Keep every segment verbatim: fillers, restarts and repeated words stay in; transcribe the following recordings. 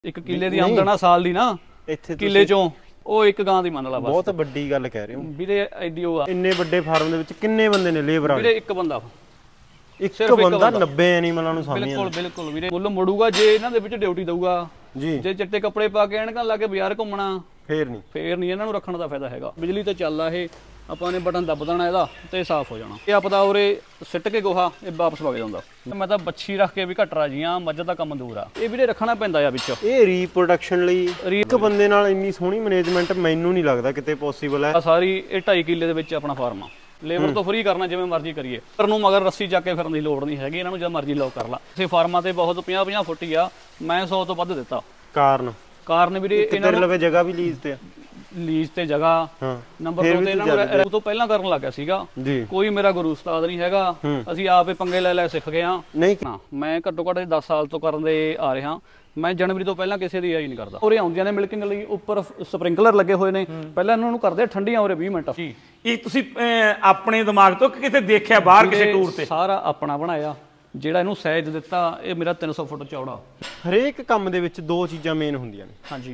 एक किले दी आमदन आ साल दी ना ਇੱਥੇ किले चों ਉਹ ਇੱਕ ਗਾਂ ਦੀ ਮੰਨ ਲਾ ਬਸ। ਬਹੁਤ ਵੱਡੀ ਗੱਲ ਕਹਿ ਰਹੇ ਹੋ ਵੀਰੇ ਐਡੀ ਉਹ ਆ ਇੰਨੇ ਵੱਡੇ ਫਾਰਮ ਦੇ ਵਿੱਚ ਕਿੰਨੇ ਬੰਦੇ ਨੇ ਲੇਬਰ ਵਾਲੇ? ਵੀਰੇ ਇੱਕ ਬੰਦਾ ਇੱਕ ਬੰਦਾ ਨੱਬੇ ਐਨੀਮਲਾਂ ਨੂੰ ਸਾਂਭੀਆਂ। ਬਿਲਕੁਲ ਬਿਲਕੁਲ ਵੀਰੇ ਮੁੱਲ ਮੋੜੂਗਾ ਜੇ ਇਹਨਾਂ ਦੇ ਵਿੱਚ ਡਿਊਟੀ ਦਊਗਾ ਜੀ। ਜੇ ਚਿੱਟੇ ਕੱਪੜੇ ਪਾ ਕੇ ਐਨਕਾਂ ਲਾ ਕੇ ਬਾਜ਼ਾਰ ਘੁੰਮਣਾ ਫੇਰ ਨਹੀਂ ਫੇਰ ਨਹੀਂ ਇਹਨਾਂ ਨੂੰ ਰੱਖਣ ਦਾ ਫਾਇਦਾ ਹੈਗਾ। ਬਿਜਲੀ ਤੇ ਚੱਲਦਾ ਇਹ ਆਪਾਂ ਨੇ ਬਟਨ ਦੱਬ ਦੇਣਾ ਇਹਦਾ ਤੇ ਸਾਫ਼ ਹੋ ਜਾਣਾ। ਇਹ ਆਪਦਾ ਉਰੇ ਸਿੱਟ ਕੇ ਗੋਹਾ ਇਹ ਵਾਪਸ ਵਗ ਜਾਂਦਾ। ਮੈਂ ਤਾਂ ਬੱਚੀ ਰੱਖ ਕੇ ਵੀ ਘੱਟ ਰਾਜੀ ਆ, ਮੱਝ ਦਾ ਕੰਮ ਦੂਰ ਆ। ਇਹ ਵੀਰੇ ਰੱਖਣਾ ਪੈਂਦਾ ਆ ਵਿੱਚ। ਇਹ ਰੀਪਰੋਡਕਸ਼ਨ ਲਈ ਇੱਕ ਬੰਦੇ ਨਾਲ ਇੰਨੀ ਸੋਹਣੀ ਮੈਨੇਜਮੈਂਟ ਮੈਨੂੰ ਨਹੀਂ ਲੱਗਦਾ ਕਿਤੇ ਪੋਸੀਬਲ ਹੈ। ਸਾਰੀ ਇਹ ਢਾਈ ਕਿੱਲੇ ਦੇ ਵਿੱਚ ਆਪਣਾ ਫਾਰਮ ਆ। ਲੇਬਰ ਤੋਂ ਫਰੀ ਕਰਨਾ ਜਿਵੇਂ ਮਰਜ਼ੀ ਕਰੀਏ, ਪਰ ਨੂੰ ਮਗਰ ਰੱਸੀ ਚੱਕ ਕੇ ਫਿਰਨ ਦੀ ਲੋੜ ਨਹੀਂ ਹੈਗੀ। ਇਹਨਾਂ ਨੂੰ ਜਦ ਮਰਜ਼ੀ ਲੋਕ ਕਰ ਲਾ। ਇਸੇ ਫਾਰਮਾਂ ਤੇ ਬਹੁਤ ਪੰਜਾਹ ਪੰਜਾਹ ਫੁੱਟ ਹੀ ਆ, ਮੈਂ ਸੌ ਤੋਂ ਵੱਧ ਦਿੱਤਾ। ਕਾਰਨ ਕਾਰਨ ਵੀਰੇ ਇਹਨਾਂ ਨੂੰ ਜਗ੍ਹਾ ਵੀ ਲੀਜ਼ ਤੇ ਆ। ਲੀਜ਼ ਤੇ ਜਗ੍ਹਾ ਹਾਂ ਨੰਬਰ ਦੋ ਤੇ ਇਹਨਾਂ ਨੂੰ ਤੋਂ ਪਹਿਲਾਂ ਕਰਨ ਲੱਗ ਗਿਆ ਸੀਗਾ। ਕੋਈ ਮੇਰਾ ਗੁਰੂ ਉਸਤਾਦ ਨਹੀਂ ਹੈਗਾ, ਅਸੀਂ ਆਪੇ ਪੰਗੇ ਲੈ ਲੈ ਸਿੱਖ ਗਏ ਆ। ਨਹੀਂ ਮੈਂ ਘੱਟੋ ਘੱਟ ਦਸ ਸਾਲ ਤੋਂ ਕਰਨ ਦੇ ਆ ਰਿਹਾ। ਮੈਂ ਜਨਵਰੀ ਤੋਂ ਪਹਿਲਾਂ ਕਿਸੇ ਦੀ ਆਈ ਨਹੀਂ ਕਰਦਾ। ਉਰੇ ਆਉਂਦੀਆਂ ਨੇ ਮਿਲਕਿੰਗ ਲਈ, ਉੱਪਰ ਸਪ੍ਰਿੰਕਲਰ ਲੱਗੇ ਹੋਏ ਨੇ। ਪਹਿਲਾਂ ਇਹਨਾਂ ਨੂੰ ਕਰਦੇ ਠੰਡੀਆਂ ਉਰੇ ਵੀਹ ਮਿੰਟ। ਇਹ ਤੁਸੀਂ ਆਪਣੇ ਦਿਮਾਗ ਤੋਂ ਕਿਤੇ ਦੇਖਿਆ ਬਾਹਰ ਕਿਸੇ ਟੂਰ ਤੇ? ਸਾਰਾ ਆਪਣਾ ਬਣਾਇਆ। ਜਿਹੜਾ ਇਹਨੂੰ ਸਾਈਜ਼ ਦਿੱਤਾ ਇਹ ਮੇਰਾ ਤਿੰਨ ਸੌ ਫੁੱਟ ਚੌੜਾ। ਹਰੇਕ ਕੰਮ ਦੇ ਵਿੱਚ ਦੋ ਚੀਜ਼ਾਂ ਮੇਨ ਹੁੰਦੀਆਂ ਨੇ। ਹਾਂਜੀ,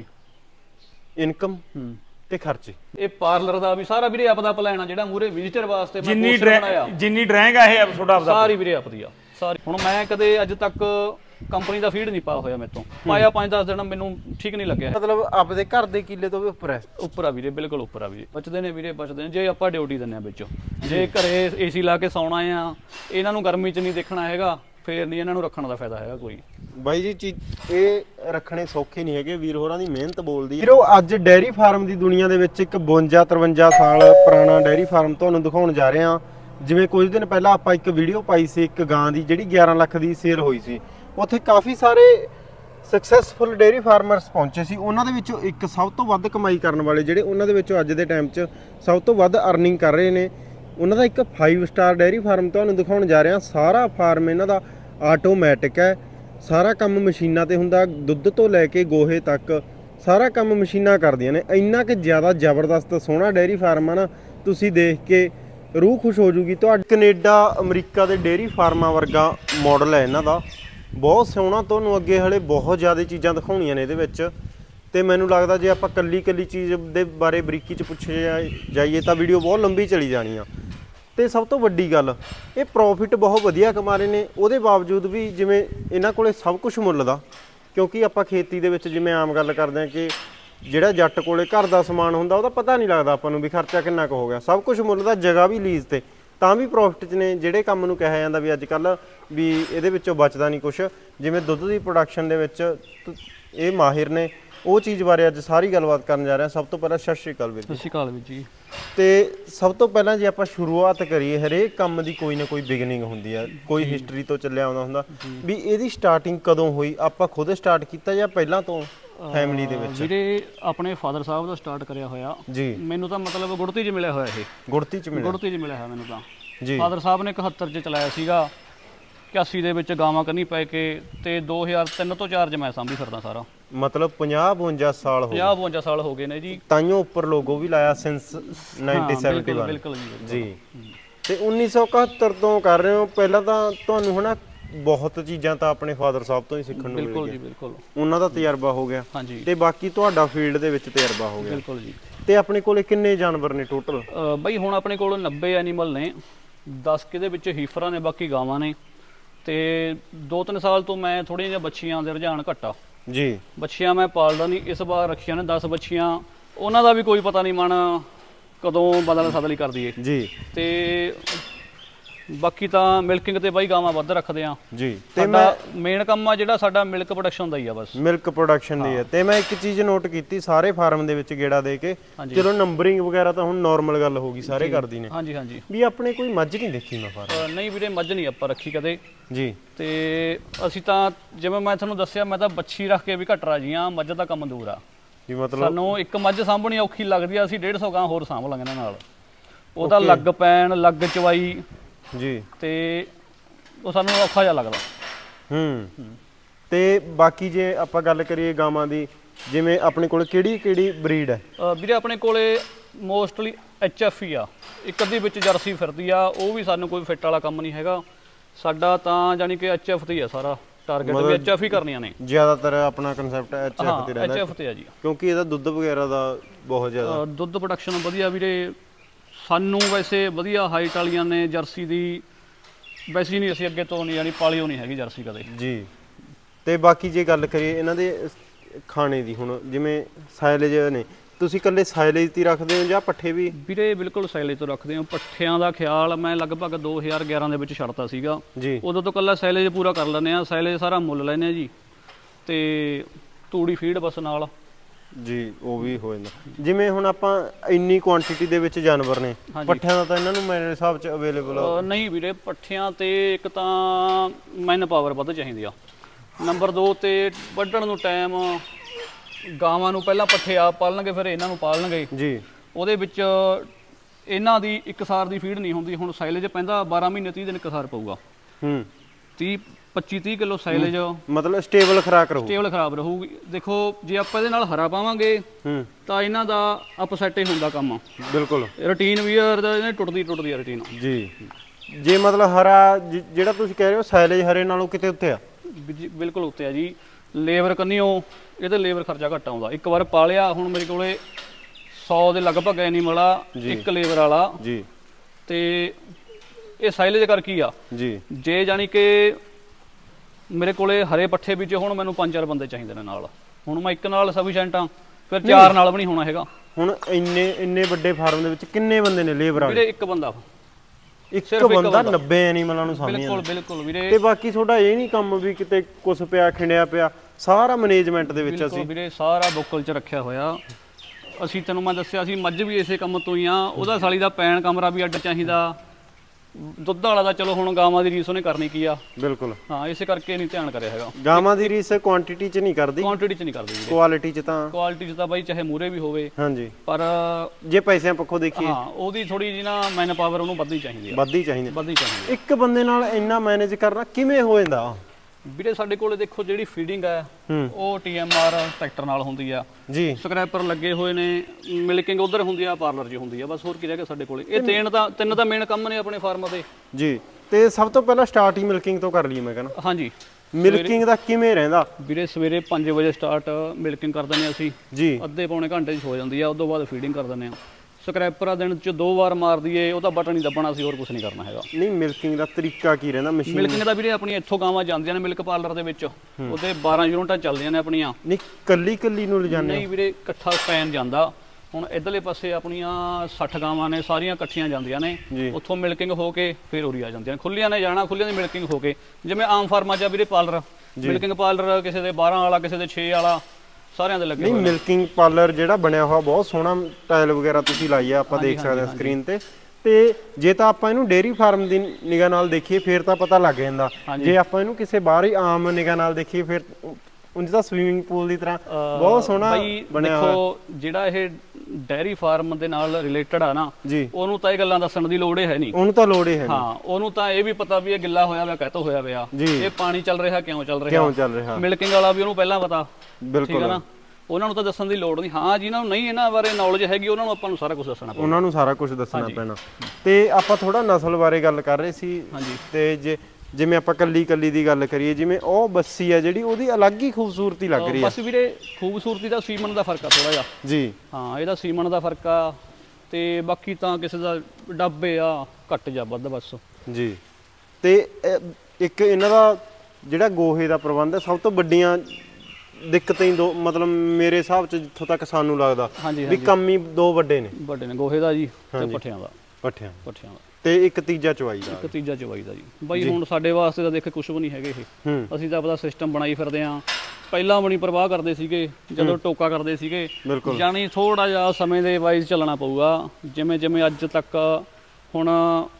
ਇਨਕਮ ਤੇ ਖਰਚੇ। ਇਹ ਪਾਰਲਰ ਦਾ ਵੀ ਸਾਰਾ ਵੀਰੇ ਆਪਦਾ ਪਲਾਨ ਆ। ਜਿਹੜਾ ਮੂਰੇ ਵਿਜ਼ਿਟਰ ਵਾਸਤੇ ਮੈਂ ਜਿੰਨੀ ਜਿੰਨੀ ਡਰਾਇੰਗ ਆ ਇਹ ਤੁਹਾਡਾ ਆਪਦਾ ਸਾਰੀ ਵੀਰੇ ਆਪਦੀ ਆ ਸਾਰੀ। ਹੁਣ ਮੈਂ ਕਦੇ ਅੱਜ ਤੱਕ ਕੰਪਨੀ ਦਾ ਫੀਡ ਨਹੀਂ ਪਾ ਹੋਇਆ ਮੇਰੇ ਤੋਂ। ਪਾਇਆ ਪੰਜ ਦਸ ਦਿਨ ਮੈਨੂੰ ਠੀਕ ਨਹੀਂ ਲੱਗਿਆ। ਮਤਲਬ ਆਪਦੇ ਘਰ ਦੇ ਕਿੱਲੇ ਤੋਂ ਵੀ ਉੱਪਰ ਹੈ? ਉੱਪਰ ਆ ਵੀਰੇ, ਬਿਲਕੁਲ ਉੱਪਰ ਆ ਵੀਰੇ। ਬਚਦੇ ਨੇ ਵੀਰੇ, ਬਚਦੇ ਨੇ ਜੇ ਆਪਾਂ ਡਿਊਟੀ ਦਿੰਦੇ ਆ ਵਿੱਚ। ਜੇ ਘਰੇ ਏਸੀ ਲਾ ਕੇ ਸੌਣਾ ਆ, ਇਹਨਾਂ ਨੂੰ ਗਰਮੀ 'ਚ ਨਹੀਂ ਦੇਖਣਾ ਹੈਗਾ, ਫੇਰ ਨਹੀਂ ਇਹਨਾਂ ਨੂੰ ਰੱਖਣ ਦਾ ਫਾਇਦਾ ਹੈਗਾ ਕੋਈ। ਬਾਈ ਜੀ ਚੀਜ਼ ਇਹ ਰੱਖਣੇ ਸੌਖੇ ਨਹੀਂ ਹੈਗੇ। ਵੀਰ ਹੋਰਾਂ ਦੀ ਮਿਹਨਤ ਬੋਲਦੀ। ਵੀਰੋ ਅੱਜ ਡੇਅਰੀ ਫਾਰਮ ਦੀ ਦੁਨੀਆ ਦੇ ਵਿੱਚ ਇੱਕ ਬਵੰਜਾ ਤਰਵੰਜਾ ਸਾਲ ਪੁਰਾਣਾ ਡੇਅਰੀ ਫਾਰਮ ਤੁਹਾਨੂੰ ਦਿਖਾਉਣ ਜਾ ਰਹੇ ਹਾਂ। ਜਿਵੇਂ ਕੁਝ ਦਿਨ ਪਹਿਲਾਂ ਆਪਾਂ ਇੱਕ ਵੀਡੀਓ ਪਾਈ ਸੀ ਇੱਕ ਗਾਂ ਦੀ ਜਿਹੜੀ ਗਿਆਰਾਂ ਲੱਖ ਦੀ ਸੇਲ ਹੋਈ ਸੀ। ਉੱਥੇ ਕਾਫੀ ਸਾਰੇ ਸਕਸੈਸਫੁਲ ਡੇਅਰੀ ਫਾਰਮਰਸ ਪਹੁੰਚੇ ਸੀ। ਉਹਨਾਂ ਦੇ ਵਿੱਚੋਂ ਇੱਕ ਸਭ ਤੋਂ ਵੱਧ ਕਮਾਈ ਕਰਨ ਵਾਲੇ ਜਿਹੜੇ ਉਹਨਾਂ ਦੇ ਵਿੱਚੋਂ ਅੱਜ ਦੇ ਟਾਈਮ 'ਚ ਸਭ ਤੋਂ ਵੱਧ ਅਰਨਿੰਗ ਕਰ ਰਹੇ ਨੇ, ਉਹਨਾਂ ਦਾ ਇੱਕ ਫਾਈਵ ਸਟਾਰ ਡੇਅਰੀ ਫਾਰਮ ਤੁਹਾਨੂੰ ਦਿਖਾਉਣ ਜਾ ਰਹੇ ਹਾਂ। ਸਾਰਾ ਫਾਰਮ ਇਹਨਾਂ ਦਾ ਆਟੋਮੈਟਿਕ ਹੈ। ਸਾਰਾ ਕੰਮ ਮਸ਼ੀਨਾਂ ਤੇ ਹੁੰਦਾ। ਦੁੱਧ ਤੋਂ ਲੈ ਕੇ ਗੋਹੇ ਤੱਕ ਸਾਰਾ ਕੰਮ ਮਸ਼ੀਨਾਂ ਕਰਦੀਆਂ ਨੇ। ਇੰਨਾ ਕਿ ਜ਼ਿਆਦਾ ਜ਼ਬਰਦਸਤ ਸੋਹਣਾ ਡੇਅਰੀ ਫਾਰਮ ਆ ਨਾ, ਤੁਸੀਂ ਦੇਖ ਕੇ ਰੂਹ ਖੁਸ਼ ਹੋ ਜੂਗੀ ਤੁਹਾਡੀ। ਕੈਨੇਡਾ ਅਮਰੀਕਾ ਦੇ ਡੇਅਰੀ ਫਾਰਮਾਂ ਵਰਗਾ ਮਾਡਲ ਹੈ ਇਹਨਾਂ ਦਾ। ਬਹੁਤ ਸੋਹਣਾ। ਤੁਹਾਨੂੰ ਅੱਗੇ ਹਲੇ ਬਹੁਤ ਜ਼ਿਆਦਾ ਚੀਜ਼ਾਂ ਦਿਖਾਉਣੀਆਂ ਨੇ ਇਹਦੇ ਵਿੱਚ। ਤੇ ਮੈਨੂੰ ਲੱਗਦਾ ਜੇ ਆਪਾਂ ਕੱਲੀ ਕੱਲੀ ਚੀਜ਼ ਦੇ ਬਾਰੇ ਬਰੀਕੀ 'ਚ ਪੁੱਛਿਆ ਜਾਈਏ ਤਾਂ ਵੀਡੀਓ ਬਹੁਤ ਲੰਬੀ ਚਲੀ ਜਾਣੀ ਆ। ਤੇ ਸਭ ਤੋਂ ਵੱਡੀ ਗੱਲ, ਇਹ ਪ੍ਰੋਫਿਟ ਬਹੁਤ ਵਧੀਆ ਕਮਾ ਰਹੇ ਨੇ। ਉਹਦੇ ਬਾਵਜੂਦ ਵੀ ਜਿਵੇਂ ਇਹਨਾਂ ਕੋਲੇ ਸਭ ਕੁਝ ਮੁੱਲ ਦਾ, ਕਿਉਂਕਿ ਆਪਾਂ ਖੇਤੀ ਦੇ ਵਿੱਚ ਜਿਵੇਂ ਆਮ ਗੱਲ ਕਰਦੇ ਹਾਂ ਕਿ ਜਿਹੜਾ ਜੱਟ ਕੋਲੇ ਘਰ ਦਾ ਸਮਾਨ ਹੁੰਦਾ ਉਹਦਾ ਪਤਾ ਨਹੀਂ ਲੱਗਦਾ ਆਪਾਂ ਨੂੰ ਵੀ ਖਰਚਾ ਕਿੰਨਾ ਕੁ ਹੋ ਗਿਆ। ਸਭ ਕੁਝ ਮੁੱਲ ਦਾ, ਜਗ੍ਹਾ ਵੀ ਲੀਜ਼ ਤੇ, ਤਾਂ ਵੀ ਪ੍ਰੋਫਿਟ 'ਚ ਨੇ। ਜਿਹੜੇ ਕੰਮ ਨੂੰ ਕਿਹਾ ਜਾਂਦਾ ਵੀ ਅੱਜ ਕੱਲ੍ਹ ਵੀ ਇਹਦੇ ਵਿੱਚੋਂ ਬਚਦਾ ਨਹੀਂ ਕੁਛ, ਜਿਵੇਂ ਦੁੱਧ ਦੀ ਪ੍ਰੋਡਕਸ਼ਨ ਦੇ ਵਿੱਚ ਇਹ ਮਾਹਿਰ ਨੇ। ਉਹ ਚੀਜ਼ ਬਾਰੇ ਅੱਜ ਸਾਰੀ ਗੱਲਬਾਤ ਕਰਨ ਜਾ ਰਹੇ ਹਾਂ। ਸਭ ਤੋਂ ਪਹਿਲਾਂ ਸਤਿ ਸ਼੍ਰੀ ਅਕਾਲ ਵੀਰ। ਸਤਿ ਸ਼੍ਰੀ ਅਕਾਲ ਵੀਰ ਜੀ। ਤੇ ਸਭ ਤੋਂ ਪਹਿਲਾਂ ਜੇ ਆਪਾਂ ਸ਼ੁਰੂਆਤ ਕਰੀਏ, ਹਰੇਕ ਕੰਮ ਦੀ ਕੋਈ ਨਾ ਕੋਈ ਬਿਗਨਿੰਗ ਹੁੰਦੀ ਆ, ਕੋਈ ਹਿਸਟਰੀ ਤੋਂ ਚੱਲਿਆ ਆਉਂਦਾ ਹੁੰਦਾ ਵੀ ਇਹਦੀ ਸਟਾਰਟਿੰਗ ਕਦੋਂ ਹੋਈ? ਆਪਾਂ ਖੁਦ ਸਟਾਰਟ ਕੀਤਾ ਜਾਂ ਪਹਿਲਾਂ ਤੋਂ ਫੈਮਿਲੀ ਦੇ ਵਿੱਚ? ਵੀਰੇ ਆਪਣੇ ਫਾਦਰ ਸਾਹਿਬ ਦਾ ਸਟਾਰਟ ਕਰਿਆ ਹੋਇਆ ਜੀ। ਮੈਨੂੰ ਤਾਂ ਮਤਲਬ ਗੁੜਤੀ 'ਚ ਮਿਲਿਆ ਹੋਇਆ ਇਹ। ਗੁੜਤੀ 'ਚ ਮਿਲਿਆ? ਗੁੜਤੀ 'ਚ ਮਿਲਿਆ ਹੋਇਆ ਮੈਨੂੰ ਤਾਂ ਜੀ। ਫਾਦਰ ਸਾਹਿਬ ਨੇ ਇਕਹੱਤਰ 'ਚ ਚਲਾਇਆ ਸੀਗਾ। ਇਕਿਆਸੀ ਦੇ ਵਿੱਚ ਗਾਵਾਂ ਕਰਨੀ ਪੈ ਕੇ ਤੇ ਦੋ ਹਜ਼ਾਰ ਤਿੰਨ ਤੋਂ ਚਾਰ 'ਚ ਮੈਂ ਸਾਂਭੀ ਫਿਰਦਾ ਸਾਰਾ। ਮਤਲਬ ਪੰਜਾਹ ਬਵੰਜਾ ਸਾਲ ਹੋ ਗਏ। ਪੰਜਾਹ ਬਵੰਜਾ ਸਾਲ ਹੋ ਗਏ ਨੇ ਜੀ। ਤਾਈਓ ਉੱਪਰ ਲੋਗੋ ਵੀ ਲਾਇਆ ਸਿੰਸ ਨਾਈਨਟੀਨ ਸੈਵਨਟੀ ਵਨ। ਬਿਲਕੁਲ ਜੀ। ਤੇ ਉੱਨੀ ਸੌ ਇਕਹੱਤਰ ਤੋਂ ਕਰ ਰਹੇ ਹੋ। ਪਹਿਲਾਂ ਤਾਂ ਤੁਹਾਨੂੰ ਹਨਾ ਬਹੁਤ ਚੀਜ਼ਾਂ ਤਾਂ ਆਪਣੇ ਫਾਦਰ ਸਾਹਿਬ ਤੋਂ ਹੀ ਸਿੱਖਣ ਨੂੰ ਮਿਲ ਗਈਆਂ। ਬਿਲਕੁਲ ਜੀ, ਬਿਲਕੁਲ। ਉਹਨਾਂ ਦਾ ਤਜਰਬਾ ਹੋ ਗਿਆ ਤੇ ਬਾਕੀ ਤੁਹਾਡਾ ਫੀਲਡ ਦੇ ਵਿੱਚ ਤਜਰਬਾ ਹੋ ਗਿਆ। ਬਿਲਕੁਲ ਜੀ। ਤੇ ਆਪਣੇ ਕੋਲੇ ਕਿੰਨੇ ਜਾਨਵਰ ਨੇ ਟੋਟਲ? ਬਈ ਹੁਣ ਆਪਣੇ ਕੋਲ ਨੱਬੇ ਐਨੀਮਲ ਨੇ। ਦਸ ਕਿਹਦੇ ਵਿੱਚ ਹੀਫਰਾਂ ਨੇ, ਬਾਕੀ ਗਾਵਾਂ ਨੇ। ਤੇ ਦੋ ਤਿੰਨ ਸਾਲ ਤੋਂ ਮੈਂ ਥੋੜ੍ਹੀਆਂ ਜਿਹੀਆਂ ਬੱਚੀਆਂ ਦੇ ਰੁਝਾਨ ਘਟਾ ਜੀ। ਬੱਚੀਆਂ ਮੈਂ ਪਾਲਦਾ ਨਹੀਂ। ਇਸ ਵਾਰ ਰੱਖੀਆਂ ਨੇ ਦਸ ਬੱਚੀਆਂ। ਉਹਨਾਂ ਦਾ ਵੀ ਕੋਈ ਪਤਾ ਨਹੀਂ ਮਨ ਕਦੋਂ ਬਦਲ ਸਦਲੀ ਕਰਦੀ ਏ ਜੀ। ਤੇ ਬਾਕੀ ਤਾਂ ਮਿਲਕਿੰਗ ਤੇ ਬਾਈ ਗਾਵਾਂ ਵੱਧ ਰੱਖਦੇ ਆ ਜੀ। ਤੇ ਸਾਡਾ ਮੇਨ ਕੰਮ ਆ ਜਿਹੜਾ ਸਾਡਾ ਮਿਲਕ ਪ੍ਰੋਡਕਸ਼ਨ ਦਾ ਹੀ ਆ ਬਸ। ਮਿਲਕ ਪ੍ਰੋਡਕਸ਼ਨ ਦੀ ਹੈ। ਤੇ ਮੈਂ ਇੱਕ ਚੀਜ਼ ਨੋਟ ਕੀਤੀ ਸਾਰੇ ਫਾਰਮ ਦੇ ਵਿੱਚ ਗੇੜਾ ਦੇ ਕੇ, ਚਲੋ ਨੰਬਰਿੰਗ ਵਗੈਰਾ ਤਾਂ ਹੁਣ ਨਾਰਮਲ ਗੱਲ ਹੋ ਗਈ, ਸਾਰੇ ਕਰਦੀ ਨੇ। ਹਾਂਜੀ ਹਾਂਜੀ। ਵੀ ਆਪਣੇ ਕੋਈ ਮੱਝ ਨਹੀਂ ਦੇਖੀ ਮੈਂ ਫਾਰਮ? ਨਹੀਂ ਵੀਰੇ, ਮੱਝ ਨਹੀਂ ਆਪਾਂ ਰੱਖੀ ਕਦੇ ਜੀ। ਤੇ ਅਸੀਂ ਤਾਂ ਜਿਵੇਂ ਮੈਂ ਤੁਹਾਨੂੰ ਦੱਸਿਆ, ਮੈਂ ਤਾਂ ਬੱਚੀ ਰੱਖ ਕੇ ਵੀ ਘੱਟ ਰਾਜੀ ਆ, ਮੱਝ ਦਾ ਕੰਮ ਦੂਰ ਆ ਜੀ। ਮਤਲਬ ਸਾਨੂੰ ਇੱਕ ਮੱਝ ਸਾਂਭਣੀ ਔਖੀ ਲੱਗਦੀ ਆ। ਅਸੀਂ ਡੇਢ ਸੌ ਗਾਂ ਹੋਰ ਸਾਂਭ ਲਾਂਗੇ ਇਹਨਾਂ ਨਾਲ। ਉਹਦਾ ਲੱਗ ਪੈਣ, ਲੱਗ ਚਵਾਈ ਜੀ, ਤੇ ਉਹ ਸਾਨੂੰ ਔਖਾ ਜਿਹਾ ਲੱਗਦਾ। ਹੂੰ। ਤੇ ਬਾਕੀ ਜੇ ਆਪਾਂ ਗੱਲ ਕਰੀਏ ਗਾਵਾਂ ਦੀ, ਜਿਵੇਂ ਆਪਣੇ ਕੋਲ ਕਿਹੜੀ ਕਿਹੜੀ ਬਰੀਡ ਹੈ? ਵੀਰੇ ਆਪਣੇ ਕੋਲੇ ਮੋਸਟਲੀ ਐਚ ਐਫ ਹੀ ਆ। ਇੱਕ ਅੱਧੀ ਵਿੱਚ ਜਰਸੀ ਫਿਰਦੀ ਆ, ਉਹ ਵੀ ਸਾਨੂੰ ਕੋਈ ਫਿੱਟ ਵਾਲਾ ਕੰਮ ਨਹੀਂ ਹੈਗਾ ਸਾਡਾ। ਤਾਂ ਜਾਣੀ ਕਿ ਐਚ ਐਫ ਤੇ ਹੀ ਆ ਸਾਰਾ। ਟਾਰਗੇਟ ਵੀ ਐਚਐਫ ਹੀ ਕਰਨੀਆਂ ਨੇ ਜ਼ਿਆਦਾਤਰ ਆਪਣਾ ਕਨਸੈਪਟ ਐਚਐਫ ਤੇ ਰਹਿੰਦਾ ਐਚਐਫ ਤੇ ਆ ਜੀ ਕਿਉਂਕਿ ਇਹਦਾ ਦੁੱਧ ਵਗੈਰਾ ਦਾ ਬਹੁਤ ਜ਼ਿਆਦਾ ਦੁੱਧ ਪ੍ਰੋਡਕਸ਼ਨ ਵਧੀਆ ਵੀਰੇ ਸਾਨੂੰ ਵੈਸੇ ਵਧੀਆ ਹਾਈਟ ਵਾਲੀਆਂ ਨੇ ਜਰਸੀ ਦੀ ਵੈਸੇ ਨਹੀਂ ਅਸੀਂ ਅੱਗੇ ਤੋਂ ਨਹੀਂ ਯਾਨੀ ਪਾਲੀ ਹੋਣੀ ਹੈਗੀ ਜਰਸੀ ਕਦੇ ਜੀ। ਤੇ ਬਾਕੀ ਜੇ ਗੱਲ ਕਰੀਏ ਇਹਨਾਂ ਦੇ ਖਾਣੇ ਦੀ ਹੁਣ ਜਿਵੇਂ ਸਾਇਲੇਜ ਨੇ ਤੁਸੀਂ ਇਕੱਲੇ ਸਾਇਲੇਜ ਤੇ ਰੱਖਦੇ ਹੋ ਜਾਂ ਪੱਠੇ ਵੀ? ਵੀਰੇ ਬਿਲਕੁਲ ਸਾਇਲੇਜ ਤੋਂ ਰੱਖਦੇ ਹਾਂ। ਪੱਠਿਆਂ ਦਾ ਖਿਆਲ ਮੈਂ ਲਗਭਗ ਦੋ ਹਜ਼ਾਰ ਗਿਆਰਾਂ ਦੇ ਵਿੱਚ ਛੱਡਤਾ ਸੀਗਾ ਜੀ। ਉਦੋਂ ਤੋਂ ਇਕੱਲਾ ਸਾਇਲੇਜ ਪੂਰਾ ਕਰ ਲੈਂਦੇ ਆ। ਸਾਇਲੇਜ ਸਾਰਾ ਮੁੱਲ ਲੈਂਦੇ ਆ ਜੀ ਤੇ ਤੂੜੀ ਫੀਡ ਬਸ ਨਾਲ ਜੀ ਉਹ ਵੀ ਹੋ ਜਾਂਦਾ। ਜਿਵੇਂ ਹੁਣ ਆਪਾਂ ਇੰਨੀ ਕੁਆਂਟੀਟੀ ਦੇ ਵਿੱਚ ਜਾਨਵਰ ਨੇ ਪੱਠਿਆਂ ਦਾ ਤਾਂ ਇਹਨਾਂ ਨੂੰ ਮੇਰੇ ਹਿਸਾਬ 'ਚ ਅਵੇਲੇਬਲ ਨਹੀਂ ਵੀਰੇ। ਪੱਠਿਆਂ ਤੇ ਇੱਕ ਤਾਂ ਮੈਨ ਪਾਵਰ ਵੱਧ ਚਾਹੀਦੀ ਆ, ਨੰਬਰ ਦੋ ਤੇ ਵੱਢਣ ਨੂੰ ਟਾਈਮ ਗਾਵਾਂ ਨੂੰ ਪਹਿਲਾਂ ਪੱਠੇ ਆਪ ਪਾਲਣਗੇ ਫਿਰ ਇਹਨਾਂ ਨੂੰ ਪਾਲਣਗੇ ਜੀ। ਉਹਦੇ ਵਿੱਚ ਇਹਨਾਂ ਦੀ ਇੱਕ ਸਾਰ ਦੀ ਫੀਡ ਨਹੀਂ ਹੁੰਦੀ। ਹੁਣ ਸਾਈਲੇਜ ਪੈਂਦਾ ਬਾਰਾਂ ਮਹੀਨੇ ਤੀਹ ਦਿਨ ਇੱਕ ਸਾਰ ਪਊਗਾ। ਹੂੰ ਤੀਹ ਪੱਚੀ ਤੀਹ ਕਿਲੋ ਸਾਈਲੇਜ ਮਤਲਬ ਸਟੇਬਲ ਖਰਾਕ ਰਹੂ ਸਟੇਬਲ ਖਰਾਬ ਰਹੂਗੀ। ਦੇਖੋ ਜੇ ਆਪਾਂ ਇਹਦੇ ਨਾਲ ਹਰਾ ਪਾਵਾਂਗੇ ਤਾਂ ਇਹਨਾਂ ਦਾ ਅਪਸੈਟ ਹੀ ਹੁੰਦਾ ਕੰਮ ਬਿਲਕੁਲ। ਰੂਟੀਨ ਵੀਅਰ ਦਾ ਇਹਨੇ ਟੁੱਟਦੀ ਟੁੱਟਦੀ ਆ ਰੂਟੀਨ ਜੀ। ਜੇ ਮਤਲਬ ਹਰਾ ਜਿਹੜਾ ਤੁਸੀਂ ਕਹਿ ਰਹੇ ਹੋ ਸਾਈਲੇਜ ਹਰੇ ਨਾਲੋਂ ਕਿਤੇ ਉੱਤੇ ਆ? ਬਿਲਕੁਲ ਉੱਤੇ ਆ ਜੀ। ਲੇਬਰ ਕੰਨੀਓ ਇਹਦੇ ਲੇਬਰ ਖਰਚਾ ਘੱਟ ਆਉਂਦਾ। ਇੱਕ ਵਾਰ ਪਾਲਿਆ ਹੁਣ ਮੇਰੇ ਕੋਲੇ ਸੌ ਦੇ ਲਗਭਗ ਐਨੀਮਲ ਆ ਇੱਕ ਲੇਬਰ ਵਾਲਾ ਜੀ। ਤੇ ਇਹ ਸਾਈਲੇਜ ਕਰ ਕੀ ਆ ਜੀ। ਜੇ ਜਾਨੀ ਕਿ ਮੇਰੇ ਕੋਲੇ ਹਰੇ ਪੱਠੇ ਵਿੱਚ ਹੁਣ ਮੈਨੂੰ ਪੰਜ ਚਾਰ ਬੰਦੇ ਚਾਹੀਦੇ ਨੇ ਨਾਲ। ਹੁਣ ਮੈਂ ਇੱਕ ਨਾਲ ਸਫੀਸ਼ੀਐਂਟ ਆ ਫਿਰ ਚਾਰ ਨਾਲ ਵੀ ਨਹੀਂ ਹੋਣਾ ਹੈਗਾ। ਹੁਣ ਇੰਨੇ ਇੰਨੇ ਵੱਡੇ ਫਾਰਮ ਦੇ ਵਿੱਚ ਕਿੰਨੇ ਬੰਦੇ ਨੇ ਲੇਬਰ ਵਾਲੇ? ਵੀਰੇ ਇੱਕ ਬੰਦਾ ਇੱਕ ਬੰਦਾ ਨੱਬੇ ਐਨੀਮਲਾਂ ਨੂੰ ਸਾਂਭੀਆਂ। ਬਿਲਕੁਲ ਬਿਲਕੁਲ ਵੀਰੇ। ਤੇ ਬਾਕੀ ਤੁਹਾਡਾ ਇਹ ਨਹੀਂ ਕੰਮ ਵੀ ਕਿਤੇ ਕੁਛ ਪਿਆ ਖਿੰਡਿਆ ਪਿਆ ਸਾਰਾ ਮੈਨੇਜਮੈਂਟ ਦੇ ਵਿੱਚ ਅਸੀਂ ਵੀਰੇ ਸਾਰਾ ਬੁੱਕਲ 'ਚ ਰੱਖਿਆ ਹੋਇਆ। ਅਸੀਂ ਤੈਨੂੰ ਮੈਂ ਦੱਸਿਆ ਸੀ ਮੱਝ ਵੀ ਇਸੇ ਕੰਮ ਤੋਂ ਹੀ ਆ। ਉਹਦਾ ਸਾਲੀ ਦਾ ਪੈਣ ਕਮਰਾ ਵੀ ਅੱਡ ਚਾਹੀਦਾ। ਦੁੱਧ ਵਾਲਾ ਦਾ ਚਲੋ ਹੁਣ ਗਾਵਾਂ ਦੀ ਰੀਸ ਉਹਨੇ ਕਰਨੀ ਕੀ ਆ। ਬਿਲਕੁਲ ਹਾਂ ਇਸੇ ਕਰਕੇ ਨਹੀਂ ਧਿਆਨ ਕਰਿਆ ਹੈਗਾ। ਗਾਵਾਂ ਦੀ ਰੀਸ ਕੁਆਂਟੀਟੀ 'ਚ ਨਹੀਂ ਕਰਦੀ ਕੁਆਂਟੀਟੀ 'ਚ ਨਹੀਂ ਕਰਦੀ ਵੀਰੇ। ਕੁਆਲਿਟੀ 'ਚ ਤਾਂ ਕੁਆਲਿਟੀ 'ਚ ਤਾਂ ਬਾਈ ਚਾਹੇ ਮੂਰੇ ਵੀ ਹੋਵੇ ਹਾਂਜੀ ਪਰ ਜੇ ਪੈਸਿਆਂ ਪੱਖੋਂ ਦੇਖੀਏ ਹਾਂ ਉਹਦੀ ਥੋੜੀ ਜਿਹੀ ਨਾ ਮੈਨ ਪਾਵਰ ਉਹਨੂੰ ਵੱਧੀ ਚਾਹੀਦੀ ਆ। ਵੱਧੀ ਚਾਹੀਦੀ ਵੱਧੀ ਚਾਹੀਦੀ ਇੱਕ ਬੰਦੇ ਨਾਲ ਇੰਨਾ ਮੈਨੇਜ ਕਰਨਾ ਕਿਵੇਂ ਹੋ ਜਾਂਦਾ? ਵੀਰੇ ਸਾਡੇ ਕੋਲੇ ਦੇਖੋ ਜਿਹੜੀ ਫੀਡਿੰਗ ਹੈ ਉਹ ਟੀਐਮਆਰ ਟਰੈਕਟਰ ਨਾਲ ਹੁੰਦੀ ਆ ਜੀ। ਸਕ੍ਰੈਪਰ ਲੱਗੇ ਹੋਏ ਨੇ ਮਿਲਕਿੰਗ ਉਧਰ ਹੁੰਦੀ ਆ ਪਾਰਲਰ 'ਚ ਹੁੰਦੀ ਆ ਬਸ ਹੋਰ ਕੀ ਰਹਿ ਗਿਆ ਸਾਡੇ ਕੋਲੇ। ਇਹ ਤਿੰਨ ਤਾਂ ਤਿੰਨ ਤਾਂ ਮੇਨ ਕੰਮ ਨੇ ਆਪਣੇ ਫਾਰਮ ਦੇ ਜੀ। ਤੇ ਸਭ ਤੋਂ ਪਹਿਲਾਂ ਸਟਾਰਟ ਹੀ ਮਿਲਕਿੰਗ ਤੋਂ ਕਰ ਲਈਏ ਮੈਂ ਕਹਿੰਦਾ। ਹਾਂਜੀ ਮਿਲਕਿੰਗ ਦਾ ਕਿਵੇਂ ਰਹਿੰਦਾ ਵੀਰੇ? ਸਵੇਰੇ ਪੰਜ ਵਜੇ ਸਟਾਰਟ ਮਿਲਕਿੰਗ ਕਰ ਦਿੰਦੇ ਅਸੀਂ ਜੀ। ਅੱਧੇ ਪੌਣੇ ਘੰਟੇ 'ਚ ਹੋ ਜਾਂਦੀ ਆ। ਉਸ ਤੋਂ ਬਾਅਦ ਫੀਡਿੰਗ ਕਰ ਦਿੰਦੇ ਆ। ਸਕ੍ਰੈਪਰ ਆ ਦਿਨ 'ਚ ਦੋ ਵਾਰ ਮਾਰ ਦਈਏ ਉਹਦਾ ਬਟਨ ਹੀ ਦੱਬਣਾ ਸੀ ਹੋਰ ਕੁਝ ਨਹੀਂ ਕਰਨਾ ਹੈਗਾ। ਨਹੀਂ ਮਿਲਕਿੰਗ ਦਾ ਤਰੀਕਾ ਕੀ ਰਹਿੰਦਾ? ਮਸ਼ੀਨ ਮਿਲਕਿੰਗ ਦਾ ਵੀਰੇ ਆਪਣੀਆਂ ਇੱਥੋਂ ਗਾਵਾਂ ਜਾਂਦੀਆਂ ਨੇ ਮਿਲਕ ਪਾਰਲਰ ਦੇ ਵਿੱਚ ਉਹਦੇ ਬਾਰਾਂ ਯੂਨਿਟਾਂ ਚੱਲਦੀਆਂ ਨੇ ਆਪਣੀਆਂ। ਨਹੀਂ ਕੱਲੀ ਕੱਲੀ ਨੂੰ ਲਿਜਾਣੇ? ਨਹੀਂ ਵੀਰੇ ਇਕੱਠਾ ਪੈਨ ਜਾਂਦਾ। ਹੁਣ ਇਧਰਲੇ ਪਾਸੇ ਆਪਣੀਆਂ ਸੱਠ ਗਾਵਾਂ ਨੇ ਸਾਰੀਆਂ ਇਕੱਠੀਆਂ ਜਾਂਦੀਆਂ ਨੇ ਉੱਥੋਂ ਮਿਲਕਿੰਗ ਹੋ ਕੇ ਫਿਰ ਉਰੀ ਆ ਜਾਂਦੀਆਂ ਨੇ। ਖੁੱਲੀਆਂ ਨੇ ਜਾਣਾ ਖੁੱਲੀਆਂ ਦੀ ਮਿਲਕਿੰਗ ਹੋ ਕੇ ਜਿਵੇਂ ਆਮ ਫਾਰਮਾਂ 'ਚ ਵੀਰੇ ਪਾਰਲਰ ਮਿਲਕਿੰਗ ਪਾਰਲਰ ਕਿਸੇ ਦੇ ਬਾਰਾਂ ਵਾਲਾ ਕਿਸੇ ਦੇ ਛੇ ਵਾਲਾ ਸਾਰਿਆਂ ਦੇ ਲੱਗੇ ਨਹੀਂ ਮਿਲਕਿੰਗ ਪਾਰਲਰ ਜਿਹੜਾ ਬਣਿਆ ਹੋਇਆ ਬਹੁਤ ਸੋਹਣਾ ਟਾਇਲ ਵਗੈਰਾ ਤੁਸੀਂ ਲਾਈ ਆ ਆਪਾਂ ਦੇਖ ਸਕਦੇ ਹਾਂ ਸਕਰੀਨ ਤੇ। ਤੇ ਜੇ ਤਾਂ ਆਪਾਂ ਇਹਨੂੰ ਡੇਅਰੀ ਫਾਰਮ ਦੀ ਨਿਗਾਹ ਨਾਲ ਦੇਖੀਏ ਫਿਰ ਤਾਂ ਪਤਾ ਲੱਗ ਜਾਂਦਾ। ਜੇ ਆਪਾਂ ਇਹਨੂੰ ਕਿਸੇ ਬਾਹਰ ਹੀ ਆਮ ਨਿਗਾਹ ਨਾਲ ਦੇਖੀਏ ਫਿਰ ਉਂਝ ਤਾਂ ਸਵੀਮਿੰਗ ਪੂਲ ਦੀ ਤਰ੍ਹਾਂ ਬਹੁਤ ਸੋਹਣਾ ਬਣਿਆ ਹੋਇਆ। ਦੇਖੋ ਜਿਹੜਾ ਇਹ ਡੈਰੀ ਫਾਰਮ ਦੇ ਨਾਲ ਰਿਲੇਟਡ ਆ ਨਾ ਉਹਨੂੰ ਤਾਂ ਇਹ ਗੱਲਾਂ ਦੱਸਣ ਦੀ ਲੋੜ ਹੀ ਹੈ ਨਹੀਂ। ਉਹਨੂੰ ਤਾਂ ਲੋੜ ਹੀ ਹੈ ਹਾਂ ਉਹਨੂੰ ਤਾਂ ਇਹ ਵੀ ਪਤਾ ਵੀ ਇਹ ਗਿੱਲਾ ਹੋਇਆ ਹੋਇਆ ਕਹਿਤੋਂ ਹੋਇਆ ਪਿਆ ਇਹ ਪਾਣੀ ਚੱਲ ਰਿਹਾ ਕਿਉਂ ਚੱਲ ਰਿਹਾ ਕਿਉਂ ਚੱਲ ਰਿਹਾ। ਮਿਲਕਿੰਗ ਵਾਲਾ ਵੀ ਉਹਨੂੰ ਪਹਿਲਾਂ ਪਤਾ। ਬਿਲਕੁਲ ਨਾ ਉਹਨਾਂ ਨੂੰ ਤਾਂ ਦੱਸਣ ਦੀ ਲੋੜ ਨਹੀਂ। ਹਾਂ ਜਿਨ੍ਹਾਂ ਨੂੰ ਨਹੀਂ ਇਹਨਾਂ ਬਾਰੇ ਨੌਲੇਜ ਹੈਗੀ ਉਹਨਾਂ ਨੂੰ ਆਪਾਂ ਨੂੰ ਸਾਰਾ ਕੁਝ ਦੱਸਣਾ ਪੈਣਾ। ਉਹਨਾਂ ਨੂੰ ਸਾਰਾ ਕੁਝ ਦੱਸਣਾ ਪੈਣਾ। ਤੇ ਆਪਾਂ ਥੋੜਾ ਨਸਲ ਬਾਰੇ ਗੱਲ ਕਰ ਰਹੇ ਸੀ। ਤੇ ਜੇ ਜਿਵੇਂ ਆਪਾਂ ਕੱਲੀ ਕੱਲੀ ਦੀ ਗੱਲ ਕਰੀਏ ਜਿਵੇਂ ਉਹ ਬੱਸੀ ਆ ਜਿਹੜੀ ਉਹਦੀ ਅਲੱਗ ਹੀ ਖੂਬਸੂਰਤੀ ਲੱਗ ਰਹੀ ਆ। ਬਸ ਵੀਰੇ ਖੂਬਸੂਰਤੀ ਦਾ ਸੀਮਨ ਦਾ ਫਰਕ ਆ ਥੋੜਾ ਜਿਹਾ ਜੀ। ਹਾਂ ਇਹਦਾ ਸੀਮਨ ਦਾ ਫਰਕ ਆ ਤੇ ਬਾਕੀ ਤਾਂ ਕਿਸੇ ਦਾ ਡੱਬੇ ਆ ਘੱਟ ਜਾ ਵੱਧ ਬਸ ਜੀ। ਤੇ ਇੱਕ ਇਹਨਾਂ ਦਾ ਜਿਹੜਾ ਗੋਹੇ ਦਾ ਪ੍ਰਬੰਧ ਹੈ ਸਭ ਤੋਂ ਵੱਡੀਆਂ ਦਿੱਕਤਾਂ ਹੀ ਦੋ ਮਤਲਬ ਮੇਰੇ ਹਿਸਾਬ ਚ ਜਿੱਥੋਂ ਤੱਕ ਸਾਨੂੰ ਲੱਗਦਾ ਵੀ ਕੰਮ ਹੀ ਦੋ ਵੱਡੇ ਨੇ ਵੱਡੇ ਨੇ ਗੋਹੇ ਦਾ ਜੀ ਤੇ ਪੱਠਿਆਂ ਦਾ। ਪੱਠਿਆਂ ਪੱਠਿਆਂ ਦਾ ਤੇ ਇੱਕ ਤੀਜਾ ਚਵਾਈ ਦਾ। ਇੱਕ ਤੀਜਾ ਚਵਾਈ ਦਾ ਜੀ ਬਾਈ ਹੁਣ ਸਾਡੇ ਵਾਸਤੇ ਤਾਂ ਦੇਖ ਕੁਝ ਵੀ ਨਹੀਂ ਹੈਗੇ ਇਹ। ਅਸੀਂ ਤਾਂ ਆਪਣਾ ਸਿਸਟਮ ਬਣਾਈ ਫਿਰਦੇ ਆ। ਪਹਿਲਾਂ ਬਣੀ ਪ੍ਰਵਾਹ ਕਰਦੇ ਸੀਗੇ ਜਦੋਂ ਟੋਕਾ ਕਰਦੇ ਸੀਗੇ ਜਾਨੀ ਥੋੜਾ ਜਿਹਾ ਸਮੇਂ ਦੇ ਵਾਈਜ਼ ਚੱਲਣਾ ਪਊਗਾ। ਜਿਵੇਂ ਜਿਵੇਂ ਅੱਜ ਤੱਕ ਹੁਣ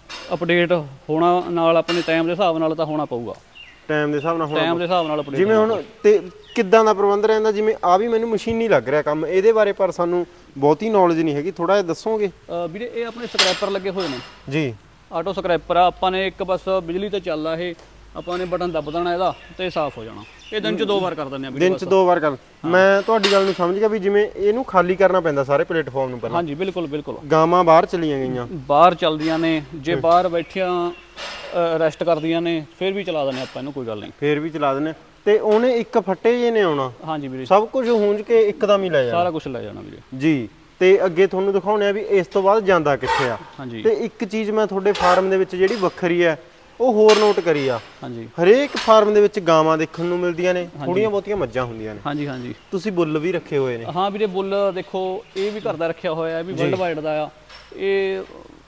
ਅਪਡੇਟ ਹੋਣਾ ਨਾਲ ਆਪਣੇ ਟਾਈਮ ਦੇ ਹਿਸਾਬ ਨਾਲ ਤਾਂ ਹੋਣਾ ਪਊਗਾ। ਟਾਈਮ ਦੇ ਹਿਸਾਬ ਨਾਲ ਹੋਣਾ ਟਾਈਮ ਦੇ ਹਿਸਾਬ ਨਾਲ ਅਪਡੇਟ ਜਿਵੇਂ ਹੁਣ ਤੇ ਕਿੱਦਾਂ ਦਾ ਪ੍ਰਬੰਧ ਰਹਿੰਦਾ? ਜਿਵੇਂ ਆ ਵੀ ਮੈਨੂੰ ਮਸ਼ੀਨੀ ਲੱਗ ਰਿਹਾ ਕੰਮ ਇਹਦੇ ਬਾਰੇ ਪਰ ਸਾਨੂੰ ਬਹੁਤੀ ਨੌਲੇਜ ਨਹੀਂ ਹੈਗੀ ਥੋੜਾ ਜਿਹਾ ਦੱਸੋਗੇ? ਵੀਰੇ ਇਹ ਆਪਣੇ ਸਕ੍ਰੈਪਰ ਲੱਗੇ ਹੋਏ ਨੇ ਜੀ। ਆਟੋ ਸਕ੍ਰੈਪਰ ਆ ਆਪਾਂ ਨੇ ਇੱਕ ਬਸ ਬਿਜਲੀ ਤੇ ਚੱਲਦਾ ਇਹ ਆਪਾਂ ਨੇ ਬਟਨ ਦੱਬ ਦੇਣਾ ਇਹਦਾ ਤੇ ਸਾਫ਼ ਹੋ ਜਾਣਾ। ਇਹ ਦਿਨ ਚ ਦੋ ਵਾਰ ਕਰ ਦਿੰਦੇ ਆ ਵੀਰੇ, ਦਿਨ ਚ ਦੋ ਵਾਰ ਕਰ। ਮੈਂ ਤੁਹਾਡੀ ਗੱਲ ਨੂੰ ਸਮਝ ਗਿਆ ਵੀ ਜਿਵੇਂ ਇਹਨੂੰ ਖਾਲੀ ਕਰਨਾ ਪੈਂਦਾ ਸਾਰੇ ਪਲੇਟਫਾਰਮ ਨੂੰ ਪਹਿਲਾਂ। ਹਾਂਜੀ ਬਿਲਕੁਲ ਬਿਲਕੁਲ। ਗਾਵਾਂ ਬਾਹਰ ਚਲੀਆਂ ਗਈਆਂ, ਬਾਹਰ ਚੱਲਦੀਆਂ ਨੇ, ਜੇ ਬਾਹਰ ਬੈਠੀਆਂ ਰੈਸਟ ਕਰਦੀਆਂ ਨੇ ਫਿਰ ਵੀ ਚਲਾ ਦਿੰਦੇ ਆਪਾਂ ਇਹਨੂੰ, ਕੋਈ ਗੱਲ ਨਹੀਂ, ਫਿਰ ਵੀ ਚਲਾ ਦਿੰਦੇ। ਤੇ ਉਹਨੇ ਇੱਕ ਫੱਟੇ ਜੇ ਨੇ ਆਉਣਾ। ਹਾਂਜੀ ਵੀਰੇ, ਸਭ ਕੁਝ ਹੁੰਜ ਕੇ ਇੱਕਦਮ ਹੀ ਲੈ ਜਾਣਾ, ਸਾਰਾ ਕੁਝ ਲੈ ਜਾਣਾ ਵੀਰੇ ਜੀ। ਤੇ ਅੱਗੇ ਤੁਹਾਨੂੰ ਦਿਖਾਉਣੇ ਆ ਵੀ ਇਸ ਤੋਂ ਬਾਅਦ ਜਾਂਦਾ ਕਿੱਥੇ ਆ। ਹਾਂਜੀ। ਤੇ ਇੱਕ ਚੀਜ਼ ਮੈਂ ਤੁਹਾਡੇ ਫਾਰਮ ਦੇ ਵਿੱਚ ਜਿਹੜੀ ਵੱਖਰੀ ਹੈ ਉਹ ਹੋਰ ਨੋਟ ਕਰੀ ਆ। ਹਾਂਜੀ। ਹਰੇਕ ਫਾਰਮ ਦੇ ਵਿੱਚ ਗਾਵਾਂ ਦੇਖਣ ਨੂੰ ਮਿਲਦੀਆਂ ਨੇ, ਥੋੜੀਆਂ ਬਹੁਤੀਆਂ ਮੱਝਾਂ ਹੁੰਦੀਆਂ ਨੇ। ਹਾਂਜੀ ਹਾਂਜੀ। ਤੁਸੀਂ ਬੁੱਲ ਵੀ ਰੱਖੇ ਹੋਏ ਨੇ? ਹਾਂ ਵੀਰੇ, ਬੁੱਲ ਦੇਖੋ ਇਹ ਵੀ ਘਰ ਦਾ ਰੱਖਿਆ ਹੋਇਆ, ਇਹ ਵੀ ਵਰਲਡ ਵਾਈਡ ਦਾ ਆ। ਇਹ